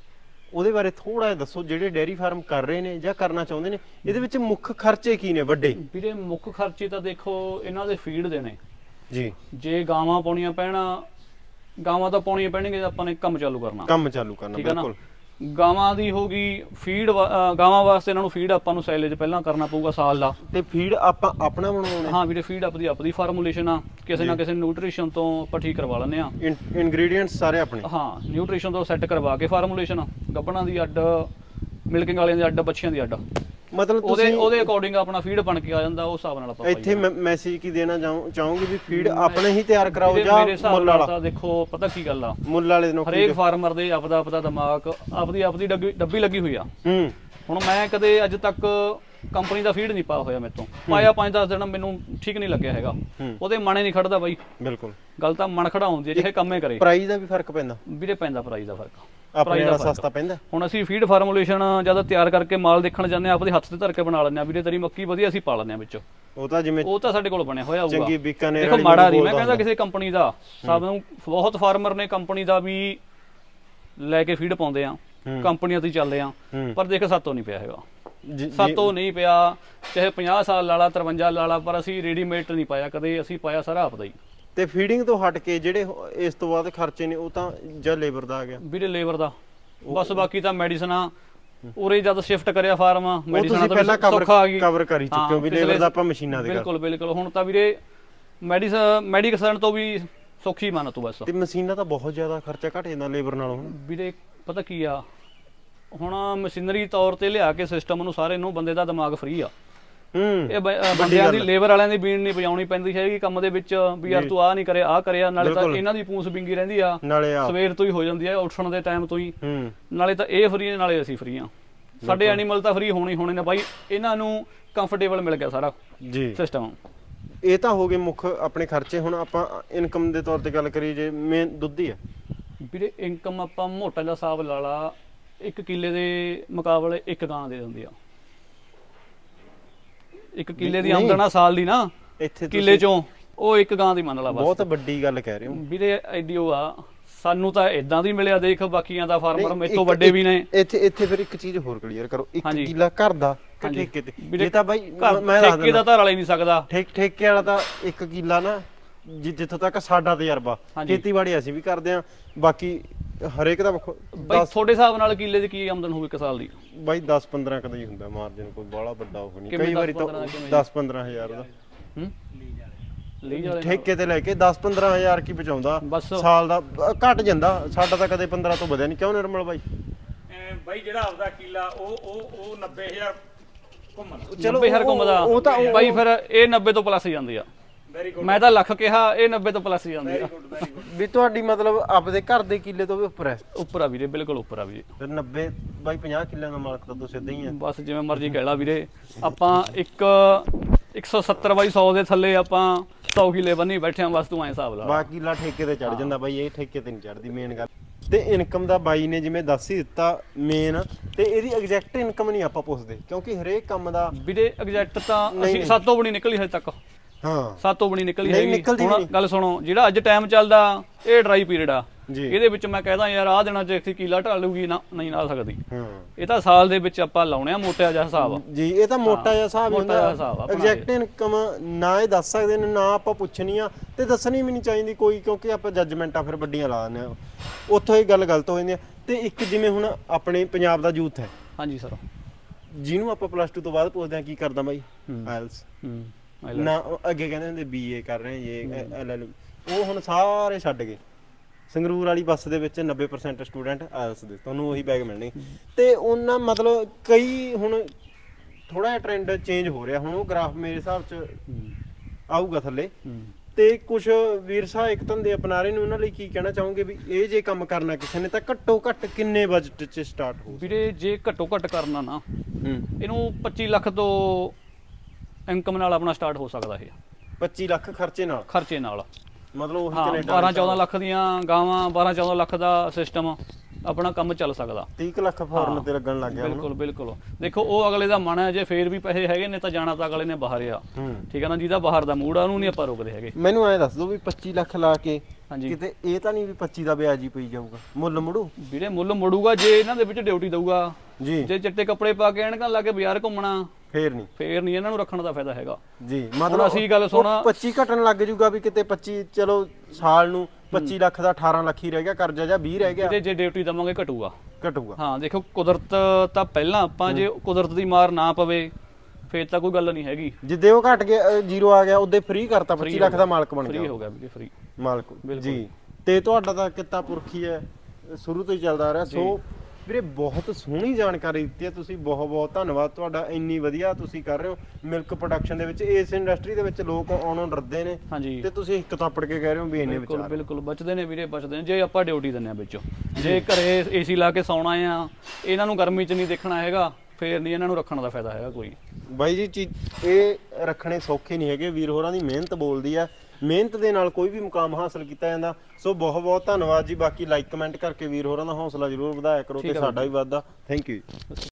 ਉਹਦੇ ਬਾਰੇ ਥੋੜਾ ਜਿਹਾ ਦੱਸੋ, ਜਿਹੜੇ ਡੇਅਰੀ ਫਾਰਮ ਕਰ ਰਹੇ ਨੇ ਜਾਂ ਕਰਨਾ ਚਾਹੁੰਦੇ ਨੇ, ਇਹਦੇ ਵਿੱਚ ਮੁੱਖ ਖਰਚੇ ਕੀ ਨੇ ਵੱਡੇ? ਵੀਰੇ ਮੁੱਖ ਖਰਚੇ ਤਾਂ ਦੇਖੋ ਇਹਨਾਂ ਦੇ ਫੀਡ ਦੇ ਨੇ ਜੀ। ਜੇ ਗਾਵਾਂ ਪਾਉਣੀਆਂ ਪੈਣਾ, ਗਾਵਾਂ ਤਾਂ ਪਾਉਣੀਆਂ ਪੈਣਗੀਆਂ, ਆਪਾਂ ਨੇ ਕੰਮ ਚਾਲੂ ਕਰਨਾ ਕੰਮ ਚਾਲੂ ਕਰਨਾ ਬਿਲਕੁਲ। ਗਾਵਾਂ ਦੀ ਹੋ ਗਈ ਫੀਡ, ਗਾਵਾਂ ਵਾਸਤੇ ਇਹਨਾਂ ਨੂੰ ਫੀਡ ਆਪਾਂ ਨੂੰ ਸਾਈਲੇਜ ਪਹਿਲਾਂ ਕਰਨਾ ਪਊਗਾ ਸਾਲ ਦਾ। ਤੇ ਫੀਡ ਆਪਾਂ ਆਪਣਾ ਬਣਾਉਣਾ? ਹਾਂ ਵੀਰੇ, ਫੀਡ ਆਪਦੀ ਆਪਦੀ ਫਾਰਮੂਲੇਸ਼ਨ ਆ, ਕਿਸੇ ਨਾ ਕਿਸੇ ਨਿਊਟ੍ਰੀਸ਼ਨ ਤੋਂ ਆਪਾਂ ਠੀਕ ਕਰਵਾ ਲੈਂਦੇ ਆ। ਇਨਗਰੀਡੀਐਂਟਸ ਸਾਰੇ ਆਪਣੇ? ਹਾਂ, ਨਿਊਟ੍ਰੀਸ਼ਨ ਤੋਂ ਸੈੱਟ ਕਰਵਾ ਕੇ ਫਾਰਮੂਲੇਸ਼ਨ, ਗੱਭਣਾਂ ਦੀ ਅੱਡ, ਮਿਲਕਿੰਗ ਵਾਲਿਆਂ ਦੀ ਅੱਡ, ਬੱਚਿਆਂ ਦੀ ਅੱਡ, ਮਤਲਬ ਉਹਦੇ ਉਹਦੇ ਅਕੋਰਡਿੰਗ ਆਪਣਾ ਫੀਡ ਬਣ ਕੇ ਆ ਜਾਂਦਾ, ਉਸ ਹਿਸਾਬ ਨਾਲ ਆਪਾਂ ਇੱਥੇ ਮੈਸੇਜ ਕੀ ਦੇਣਾ ਚਾਹੋਗੇ ਵੀ ਫੀਡ ਆਪਣੇ ਹੀ ਤਿਆਰ ਕਰਾਓ ਜਾਂ ਮੁੱਲ ਵਾਲਾ? ਦੇਖੋ ਪਤਾ ਕੀ ਗੱਲ ਆ, ਮੁੱਲ ਵਾਲੇ ਨੂੰ ਹਰੇਕ ਫਾਰਮਰ ਦੇ ਆਪਦਾ ਆਪਦਾ ਦਿਮਾਗ, ਆਪਦੀ ਆਪਦੀ ਡੱਬੀ ਲੱਗੀ ਹੋਈ ਆ। ਹੁਣ ਮੈਂ ਕਦੇ ਅੱਜ ਤੱਕ ਕੰਪਨੀ ਦਾ ਫੀਡ ਨਹੀਂ ਪਾਇਆ ਹੋਇਆ, ਮੇਰੇ ਤੋਂ ਪਾਇਆ ਪੰਜ ਦਸ ਦਿਨ ਮੈਨੂੰ ਠੀਕ ਨਹੀਂ ਲੱਗਿਆ ਹੈਗਾ, ਉਹਦੇ ਮਣੇ ਨਹੀਂ ਖੜਦਾ ਬਾਈ। ਬਿਲਕੁਲ, ਗੱਲ ਤਾਂ ਮਨ ਖੜਾ ਹੁੰਦੀ ਹੈ ਜਿਹੇ ਕੰਮੇ ਕਰੇ। ਪ੍ਰਾਈਸ ਦਾ ਵੀ ਫਰਕ ਪੈਂਦਾ ਵੀਰੇ? ਪੈਂਦਾ ਪ੍ਰਾਈਸ ਦਾ ਫਰਕ, ਆਪਣੇ ਨਾਲ ਸਸਤਾ ਪੈਂਦਾ। ਹੁਣ ਅਸੀਂ ਫੀਡ ਫਾਰਮੂਲੇਸ਼ਨ ਜਦ ਤਿਆਰ ਕਰਕੇ ਮਾਲ ਦੇਖਣ ਜਾਂਦੇ ਆ, ਆਪਦੇ ਹੱਥ ਤੇ ਧਰ ਕੇ ਬਣਾ ਲੈਂਦੇ ਆ ਵੀਰੇ, ਤੇਰੀ ਮੱਕੀ ਵਧੀਆ ਅਸੀਂ ਪਾ ਲੈਂਦੇ ਆ ਵਿੱਚ। ਉਹ ਤਾਂ ਜਿਵੇਂ ਉਹ ਤਾਂ ਸਾਡੇ ਕੋਲ ਬਣਿਆ ਹੋਇਆ ਹੋਊਗਾ, ਚੰਗੀ ਬੀਕਾਨੇਰ ਦੇਖੋ ਮਾੜਾ ਨਹੀਂ ਮੈਂ ਕਹਿੰਦਾ ਕਿਸੇ ਕੰਪਨੀ ਦਾ, ਸਭ ਨੂੰ ਬਹੁਤ ਫਾਰਮਰ ਨੇ ਕੰਪਨੀ ਦਾ ਵੀ ਲੈ ਕੇ ਫੀਡ ਪਾਉਂਦੇ ਆ, ਕੰਪਨੀਆਂ ਤੇ ਚੱਲਦੇ ਆ, ਪਰ ਦੇਖ ਸਾਤੋਂ ਨਹੀਂ ਪਿਆ ਹੈਗਾ, ਸਾਤੋਂ ਨਹੀਂ ਪਿਆ, ਚਾਹੇ ਪੰਜਾਹ ਸਾਲ ਲਾਲਾ ਤਰਵੰਜਾ ਲਾਲਾ, ਪਰ ਅਸੀਂ ਰੈਡੀਮੇਡ ਨਹੀਂ ਪਾਇਆ ਕਦੇ, ਅਸੀਂ ਪਾਇਆ ਸਾਰਾ ਆਪਦਾ ਹੀ। ਤੇ ਫੀਡਿੰਗ ਤੋਂ ਹਟ ਕੇ ਜਿਹੜੇ ਇਸ ਤੋਂ ਬਾਅਦ ਖਰਚੇ ਨੇ, ਉਹ ਤਾਂ ਜਾਂ ਲੇਬਰ ਦਾ ਆ ਗਿਆ ਵੀਰੇ? ਲੇਬਰ ਦਾ ਬਸ, ਬਾਕੀ ਤਾਂ ਮੈਡੀਸਨ ਉਰੇ ਜਦ ਸ਼ਿਫਟ ਕਰਿਆ ਫਾਰਮ, ਮੈਡੀਸਨ ਤਾਂ ਪਹਿਲਾਂ ਕਵਰ ਕਵਰ ਕਰੀ ਚੁੱਕੇ ਹੋ ਵੀ, ਲੇਬਰ ਦਾ ਆਪਾਂ ਮਸ਼ੀਨਾਂ ਦੇ। ਬਿਲਕੁਲ ਬਿਲਕੁਲ, ਹੁਣ ਤਾਂ ਵੀਰੇ ਮੈਡੀਸਨ ਮੈਡੀਕਲ ਤੋਂ ਵੀ ਸੌਖੀ ਮੰਨ ਤੂੰ ਬਸ। ਤੇ ਮਸ਼ੀਨਾਂ ਤਾਂ ਬਹੁਤ ਜ਼ਿਆਦਾ ਖਰਚਾ ਘਟ ਜਾਂਦਾ ਲੇਬਰ ਨਾਲੋਂ ਵੀਰੇ, ਪਤਾ ਕੀ ਆ, ਹੁਣ ਮਸ਼ੀਨਰੀ ਤੌਰ ਤੇ ਲਿਆ ਕੇ ਸਿਸਟਮ ਨੂੰ ਸਾਰੇ ਨੂੰ, ਬੰਦੇ ਦਾ ਦਿਮਾਗ ਫ੍ਰੀ ਆ। ਇਹ ਬੰਦਿਆਂ ਦੀ, ਲੇਬਰ ਵਾਲਿਆਂ ਦੀ ਬੀਨ ਨਹੀਂ ਵਜਾਉਣੀ ਪੈਂਦੀ ਹੈਗੀ ਕੰਮ ਦੇ ਵਿੱਚ ਵੀ ਯਾਰ ਤੂੰ ਆਹ ਨਹੀਂ ਕਰੇ ਆਹ ਕਰਿਆ, ਨਾਲੇ ਤਾਂ ਇਹਨਾਂ ਦੀ ਪੂੰਛ ਬਿੰਗੀ ਰਹਿੰਦੀ ਆ, ਸਵੇਰ ਤੋਂ ਹੀ ਹੋ ਜਾਂਦੀ ਆ ਉੱਠਣ ਦੇ ਟਾਈਮ ਤੋਂ ਹੀ, ਨਾਲੇ ਤਾਂ ਇਹ ਫ੍ਰੀ ਨੇ ਨਾਲੇ ਅਸੀਂ ਫ੍ਰੀ ਆ। ਸਾਡੇ ਐਨੀਮਲ ਤਾਂ ਫ੍ਰੀ ਹੋਣੇ ਹੋਣੇ ਨੇ ਬਾਈ, ਇਹਨਾਂ ਨੂੰ ਕੰਫਰਟੇਬਲ ਮਿਲ ਗਿਆ ਸਾਰਾ ਜੀ ਸਿਸਟਮ। ਇਹ ਤਾਂ ਹੋ ਗਏ ਮੁੱਖ ਆਪਣੇ ਖਰਚੇ। ਹੁਣ ਆਪਾਂ ਇਨਕਮ ਦੇ ਤੌਰ ਤੇ ਗੱਲ ਕਰੀਏ, ਜੇ ਮੇਨ ਦੁੱਧ ਹੀ ਆ ਵੀਰੇ, ਇਨਕਮ ਆਪਾਂ ਮੋਟਾ ਜਿਹਾ ਹਿਸਾਬ ਲਾ ਲਾ, ਇੱਕ ਕਿੱਲੇ ਦੇ ਮੁਕਾਬਲੇ ਇੱਕ ਗਾਂ ਦੇ ਦਿੰਦੀ ਆ। ਇੱਕ ਕਿੱਲੇ ਦੀ ਆਮਦਨ ਆ ਸਾਲ ਦੀ ਨਾ, ਇੱਥੇ ਕਿੱਲੇ ਚੋਂ ਉਹ ਇੱਕ ਗਾਂ ਦੀ ਮੰਨ ਲਾ ਬਸ। ਬਹੁਤ ਵੱਡੀ ਗੱਲ ਕਹਿ ਰਹੇ ਹੋ ਵੀਰੇ, ਐਡੀ ਉਹ ਆ, ਸਾਨੂੰ ਤਾਂ ਇਦਾਂ ਦੀ ਮਿਲਿਆ, ਦੇਖ ਬਾਕੀਆਂ ਦਾ ਫਾਰਮਰ ਮੇਰੇ ਤੋਂ ਵੱਡੇ ਵੀ ਨੇ। ਇੱਥੇ ਇੱਥੇ ਫਿਰ ਇੱਕ ਚੀਜ਼ ਹੋਰ ਕਲੀਅਰ ਕਰੋ, ਇੱਕ ਕਿੱਲਾ ਘਰ ਦਾ ਠੇਕੇ ਤੇ? ਇਹ ਤਾਂ ਬਾਈ ਮੈਂ ਠੇਕੇ ਦਾ ਧਾਰ ਲੈ ਨਹੀਂ ਸਕਦਾ, ਠੇਕੇ ਵਾਲਾ ਤਾਂ ਇੱਕ ਕਿੱਲਾ ਨਾ, ਜਿੱਥੋਂ ਤੱਕ ਸਾਡਾ ਤਜਰਬਾ, ਖੇਤੀਬਾੜੀ ਅਸੀਂ ਵੀ ਕਰਦੇ ਆ, ਬਾਕੀ ਹਰੇਕ ਦਾ ਬਾਈ ਤੁਹਾਡੇ ਹਿਸਾਬ ਨਾਲ ਕਿੱਲੇ ਦੀ ਕੀ ਆਮਦਨ ਹੋਵੇ ਇੱਕ ਸਾਲ ਦੀ? ਬਾਈ ਦਸ ਪੰਦਰਾਂ ਕਦੇ ਹੀ ਹੁੰਦਾ ਮਾਰਜਨ, ਕੋਈ ਬਾਹਲਾ ਵੱਡਾ ਉਹ ਨਹੀਂ, ਕਈ ਵਾਰੀ ਤਾਂ ਦਸ ਪੰਦਰਾਂ ਹਜ਼ਾਰ ਦਾ ਠੇਕੇ ਤੇ ਲੈ ਕੇ ਦਸ ਪੰਦਰਾਂ ਹਜ਼ਾਰ ਕੀ ਬਚਾਉਂਦਾ ਸਾਲ ਦਾ, ਘਟ ਜਾਂਦਾ। ਸਾਡਾ ਤਾਂ ਕਦੇ ਪੰਦਰਾਂ ਤੋਂ ਵਧਿਆ ਨਹੀਂ, ਕਿਉਂ ਨਿਰਮਲ ਬਾਈ? ਬਾਈ ਜਿਹੜਾ ਆਪਦਾ ਕਿੱਲਾ ਉਹ ਉਹ ਉਹ ਨੱਬੇ ਹਜ਼ਾਰ ਘੁੰਮਦਾ, ਚਲੋ ਨੱਬੇ ਹਜ਼ਾਰ ਘੁੰਮਦਾ ਬਾਈ, ਫਿਰ ਇਹ ਨੱਬੇ ਤੋਂ ਪਲੱਸ ਜਾਂਦੀ ਆ। ਮੈਂ ਤਾਂ ਲੱਖ ਕਿਹਾ, ਇਹ ਨੱਬੇ ਤੋਂ ਪਲੱਸ ਜਾਂਦੀ ਆ ਵੀ। ਤੁਹਾਡੀ ਮਤਲਬ ਆਪਦੇ ਘਰ ਦੇ ਕਿੱਲੇ ਤੋਂ ਵੀ ਉੱਪਰ ਹੈ? ਉੱਪਰ ਆ ਵੀਰੇ, ਬਿਲਕੁਲ ਉੱਪਰ ਆ ਵੀਰੇ। ਫਿਰ ਨੱਬੇ ਬਾਈ ਪੰਜਾਹ ਕਿੱਲਿਆਂ ਦਾ ਮਾਲਕ ਤਾਂ ਤੂੰ ਸਿੱਧਾ ਹੀ ਆ, ਬਸ ਜਿਵੇਂ ਮਰਜ਼ੀ ਕਹਿ ਲਾ ਵੀਰੇ। ਆਪਾਂ ਇੱਕ ਇੱਕ ਸੌ ਸੱਤਰ ਬਾਈ ਸੌ ਦੇ ਥੱਲੇ ਆਪਾਂ ਸੌ ਕਿੱਲੇ ਬੰਨੀ ਬੈਠੇ ਆ, ਬਸ ਤੂੰ ਐਂ ਹਿਸਾਬ ਲਾ। ਬਾਕੀ ਕਿੱਲਾ ਠੇਕੇ ਤੇ ਚੜ ਜਾਂਦਾ ਬਾਈ, ਇਹ ਠੇਕੇ ਤੇ ਨਹੀਂ ਚੜਦੀ ਮੇਨ ਗੱਲ। ਤੇ ਇਨਕਮ ਦਾ ਬਾਈ ਨੇ ਜਿਵੇਂ ਦੱਸ ਹੀ ਦਿੱਤਾ ਮੇਨ, ਤੇ ਇਹਦੀ ਐਗਜ਼ੈਕਟ ਇਨਕਮ ਨਹੀਂ ਆਪਾਂ ਪੁੱਛਦੇ, ਕਿਉਂਕਿ ਹਰੇਕ ਕੰਮ ਦਾ ਵੀਰੇ ਐਗਜ਼ੈਕਟ ਤਾਂ ਅਸੀਂ ਸਾਤੋਂ ਬਣੀ ਨਿਕਲੀ ਹਜੇ ਤੱਕ। ਹਾਂ, ਸਾਤੋਂ ਬਣੀ ਨਿਕਲੀ ਹੈਗੀ। ਹੁਣ ਗੱਲ ਸੁਣੋ, ਜਿਹੜਾ ਅੱਜ ਟਾਈਮ ਚੱਲਦਾ ਇਹ ਡਰਾਈ ਪੀਰੀਅਡ ਆ, ਇਹਦੇ ਵਿੱਚ ਮੈਂ ਕਹਿੰਦਾ ਯਾਰ ਆਹ ਦਿਨਾਂ ਚ ਕਿੱਲਾ ਢਾਲੂਗੀ ਨਾ, ਨਹੀਂ ਨਾ ਸਕਦੀ। ਇਹ ਤਾਂ ਸਾਲ ਦੇ ਵਿੱਚ ਆਪਾਂ ਲਾਉਣੇ ਆ ਮੋਟਾ ਜਿਹਾ ਹਿਸਾਬ ਜੀ, ਇਹ ਤਾਂ ਮੋਟਾ ਜਿਹਾ ਹਿਸਾਬ ਹੁੰਦਾ। ਐਗਜ਼ੈਕਟ ਇਨਕਮ ਨਾ ਇਹ ਦੱਸ ਸਕਦੇ ਨੇ, ਨਾ ਆਪਾਂ ਪੁੱਛਣੀ ਆ, ਤੇ ਦੱਸਣੀ ਵੀ ਨਹੀਂ ਚਾਹੀਦੀ ਕੋਈ, ਕਿਉਂਕਿ ਆਪਾਂ ਜੱਜਮੈਂਟਾਂ ਫਿਰ ਵੱਡੀਆਂ ਲਾ ਦਿੰਦੇ ਆ, ਉੱਥੋਂ ਹੀ ਗੱਲ ਗਲਤ ਹੋ ਜਾਂਦੀ ਆ। ਤੇ ਇੱਕ ਜਿਵੇਂ ਹੁਣ ਆਪਣੇ ਪੰਜਾਬ ਦਾ ਯੂਥ ਹੈ, ਹਾਂਜੀ ਸਰ, ਜਿਹਨੂੰ ਆਪਾਂ ਪਲੱਸ ਟੂ ਤੋਂ ਬਾਅਦ ਪੁੱਛਦੇ ਆ ਕੀ ਕਰਦਾ ਬਾਈ, ਆਇਲਸ ਨਾ, ਅੱਗੇ ਕਹਿੰਦੇ ਹੁੰਦੇ ਬੀਏ ਕਰ ਰਹੇ ਜੇ ਐਲ ਐਲ, ਉਹ ਹੁਣ ਸਾਰੇ ਛੱਡ ਗਏ। ਸੰਗਰੂਰ ਵਾਲੀ ਬੱਸ ਦੇ ਵਿੱਚ ਨੱਬੇ ਪਰਸੈਂਟ ਸਟੂਡੈਂਟ ਆਇਲਸ ਦੇ, ਤੁਹਾਨੂੰ ਉਹੀ ਬੈਗ ਮਿਲਣੇ। ਤੇ ਉਹਨਾਂ ਮਤਲਬ ਕਈ ਹੁਣ ਥੋੜਾ ਜਿਹਾ ਟ੍ਰੈਂਡ ਚੇਂਜ ਹੋ ਰਿਹਾ, ਹੁਣ ਉਹ ਗ੍ਰਾਫ ਮੇਰੇ ਹਿਸਾਬ ਚ ਆਊਗਾ ਥੱਲੇ। ਤੇ ਕੁਝ ਵੀਰ ਸਾਹਿਬ ਇੱਕ ਧੰਦੇ ਅਪਣਾ ਰਹੇ ਨੇ, ਉਹਨਾਂ ਲਈ ਕੀ ਕਹਿਣਾ ਚਾਹੋਗੇ ਵੀ ਇਹ ਜੇ ਕੰਮ ਕਰਨਾ ਕਿਸੇ ਨੇ ਤਾਂ ਘੱਟੋ ਘੱਟ ਕਿੰਨੇ ਬਜਟ ਚ ਸਟਾਰਟ ਹੋ? ਵੀਰੇ ਜੇ ਘੱਟੋ ਘੱਟ ਕਰਨਾ ਨਾ, ਇਹਨੂੰ ਪੱਚੀ ਲੱਖ ਤੋਂ ਇਨਕਮ ਨਾਲ ਆਪਣਾ ਸਟਾਰਟ ਹੋ ਸਕਦਾ। ਇਹ ਪੱਚੀ ਲੱਖ ਖਰਚੇ ਨਾਲ? ਖਰਚੇ ਨਾਲ, ਮਤਲਬ ਉਹ ਕੈਨੇਡਾ ਬਾਰਾਂ ਚੌਦਾਂ ਲੱਖ ਦੀਆਂ ਗਾਵਾਂ, ਬਾਰਾਂ ਚੌਦਾਂ ਲੱਖ ਦਾ ਸਿਸਟਮ, ਆਪਣਾ ਕੰਮ ਚੱਲ ਸਕਦਾ। ਤੀਹ ਲੱਖ ਫੌਰਨ ਤੇ ਲੱਗਣ ਲੱਗ ਗਿਆ। ਬਿਲਕੁਲ ਬਿਲਕੁਲ ਦੇਖੋ ਉਹ ਅਗਲੇ ਦਾ ਮਨ ਹੈ, ਜੇ ਫੇਰ ਵੀ ਪੈਸੇ ਹੈਗੇ ਨੇ ਤਾਂ ਜਾਣਾ ਤਾਂ ਅਗਲੇ ਨੇ ਬਾਹਰ ਆ, ਠੀਕ ਹੈ ਨਾ। ਜਿਹਦਾ ਬਾਹਰ ਦਾ ਮੂਡ ਆ ਉਹਨੂੰ ਨਹੀਂ ਆਪਾਂ ਰੋਕਦੇ ਹੈਗੇ। ਮੈਨੂੰ ਐ ਦੱਸ ਦੋ ਵੀ ਪੱਚੀ ਲੱਖ ਲਾ ਕੇ ਕਿਤੇ ਇਹ ਤਾਂ ਨਹੀਂ ਵੀ ਪੱਚੀ ਦਾ ਵਿਆਜ ਹੀ ਪਈ ਜਾਊਗਾ, ਮੁੱਲ ਮੁੜੂ? ਵੀਰੇ ਮੁੱਲ ਮੁੜੂਗਾ ਜੇ ਇਹਨਾਂ ਦੇ ਵਿੱਚ ਡਿਊਟੀ ਦਊਗਾ ਜੀ। ਜੇ ਚਿੱਟੇ ਕੱਪੜੇ ਪਾ ਕੇ ਐਨਕਾਂ ਲਾ ਕੇ ਬਾਜ਼ਾਰ ਘੁੰਮਣਾ ਫੇਰ ਨਹੀਂ ਫੇਰ ਨਹੀਂ ਇਹਨਾਂ ਨੂੰ ਰੱਖਣ ਦਾ ਫਾਇਦਾ ਹੈਗਾ ਜੀ। ਮਤਲਬ ਅਸੀਂ ਗੱਲ ਸੁਣਾ ਪੱਚੀ ਘਟਣ ਲੱਗ ਜੂਗਾ ਵੀ ਕਿਤੇ ਪੱਚੀ, ਚਲੋ ਸਾਲ ਨੂੰ ਪੱਚੀ ਲੱਖ ਦਾ ਅਠਾਰਾਂ ਲੱਖ ਹੀ ਰਹਿ ਗਿਆ ਕਰਜ਼ਾ, ਜਾਂ ਵੀਹ ਰਹਿ ਗਿਆ ਤੇ ਜੇ ਡਿਊਟੀ ਦਵਾਂਗੇ ਘਟੂਗਾ ਘਟੂਗਾ। ਹਾਂ ਦੇਖੋ ਕੁਦਰਤ ਤਾਂ ਪਹਿਲਾਂ ਆਪਾਂ ਜੇ ਕੁਦਰਤ ਦੀ ਮਾਰ ਨਾ ਪਵੇ ਫੇਰ ਤਾਂ ਕੋਈ ਗੱਲ ਨਹੀਂ ਹੈਗੀ। ਜਿੱਦੇ ਉਹ ਘਟ ਗਿਆ ਜ਼ੀਰੋ ਆ ਗਿਆ ਉਹਦੇ ਫ੍ਰੀ ਕਰਤਾ, ਪੱਚੀ ਲੱਖ ਦਾ ਮਾਲਕ ਬਣ ਗਿਆ, ਫ੍ਰੀ ਹੋ ਗਿਆ ਵੀਰੇ, ਫ੍ਰੀ ਮਾਲਕ ਜੀ। ਤੇ ਤੁਹਾਡਾ ਤਾਂ ਕਿੱਤਾ ਪੁਰਖੀ ਹੈ, ਸ਼ੁਰੂ ਤੋਂ ਹੀ ਚੱਲਦਾ ਆ ਰਿਹਾ। ਸੋ ਵੀਰੇ ਬਹੁਤ ਸੋਹਣੀ ਜਾਣਕਾਰੀ ਦਿੱਤੀ ਹੈ ਤੁਸੀਂ, ਬਹੁਤ ਬਹੁਤ ਧੰਨਵਾਦ ਤੁਹਾਡਾ। ਇੰਨੀ ਵਧੀਆ ਤੁਸੀਂ ਕਰ ਰਹੇ ਹੋ ਮਿਲਕ ਪ੍ਰੋਡਕਸ਼ਨ ਦੇ ਵਿੱਚ। ਇਸ ਇੰਡਸਟਰੀ ਦੇ ਵਿੱਚ ਲੋਕ ਆਉਣੋਂ ਡਰਦੇ ਨੇ ਤੇ ਤੁਸੀਂ ਇੱਕ ਥਾਪੜ ਕੇ ਕਹਿ ਰਹੇ ਹੋ ਵੀ ਇੰਨੇ ਵਿਚਾਰ। ਬਿਲਕੁਲ ਬਚਦੇ ਨੇ ਵੀਰੇ, ਬਚਦੇ ਨੇ ਜੇ ਆਪਾਂ ਡਿਊਟੀ ਦਿੰਨੇ ਆ ਵਿੱਚੋਂ। ਜੇ ਘਰੇ ਏਸੀ ਲਾ ਕੇ ਸੌਣਾ ਆ, ਇਹਨਾਂ ਨੂੰ ਗਰਮੀ 'ਚ ਨਹੀਂ ਦੇਖਣਾ ਹੈਗਾ, ਫੇਰ ਨਹੀਂ ਇਹਨਾਂ ਨੂੰ ਰੱਖਣ ਦਾ ਫਾਇਦਾ ਹੈਗਾ ਕੋਈ। ਬਾਈ ਜੀ ਚੀਜ਼ ਇਹ ਰੱਖਣੇ ਸੌਖੇ ਨਹੀਂ ਹੈਗੇ, ਵੀਰ ਹੋਰਾਂ ਦੀ ਮਿਹਨਤ ਬੋਲਦੀ ਆ, ਮਿਹਨਤ ਦੇ ਨਾਲ ਕੋਈ ਵੀ ਮੁਕਾਮ ਹਾਸਲ ਕੀਤਾ ਜਾਂਦਾ। ਸੋ ਬਹੁਤ ਬਹੁਤ ਧੰਨਵਾਦ ਜੀ। ਬਾਕੀ ਲਾਈਕ ਕਮੈਂਟ ਕਰਕੇ ਵੀਰ ਹੋਰਾਂ ਦਾ ਹੌਸਲਾ ਜ਼ਰੂਰ ਵਧਾਇਆ ਕਰੋ ਤੇ ਸਾਡਾ ਵੀ ਵੱਧਦਾ। Thank you.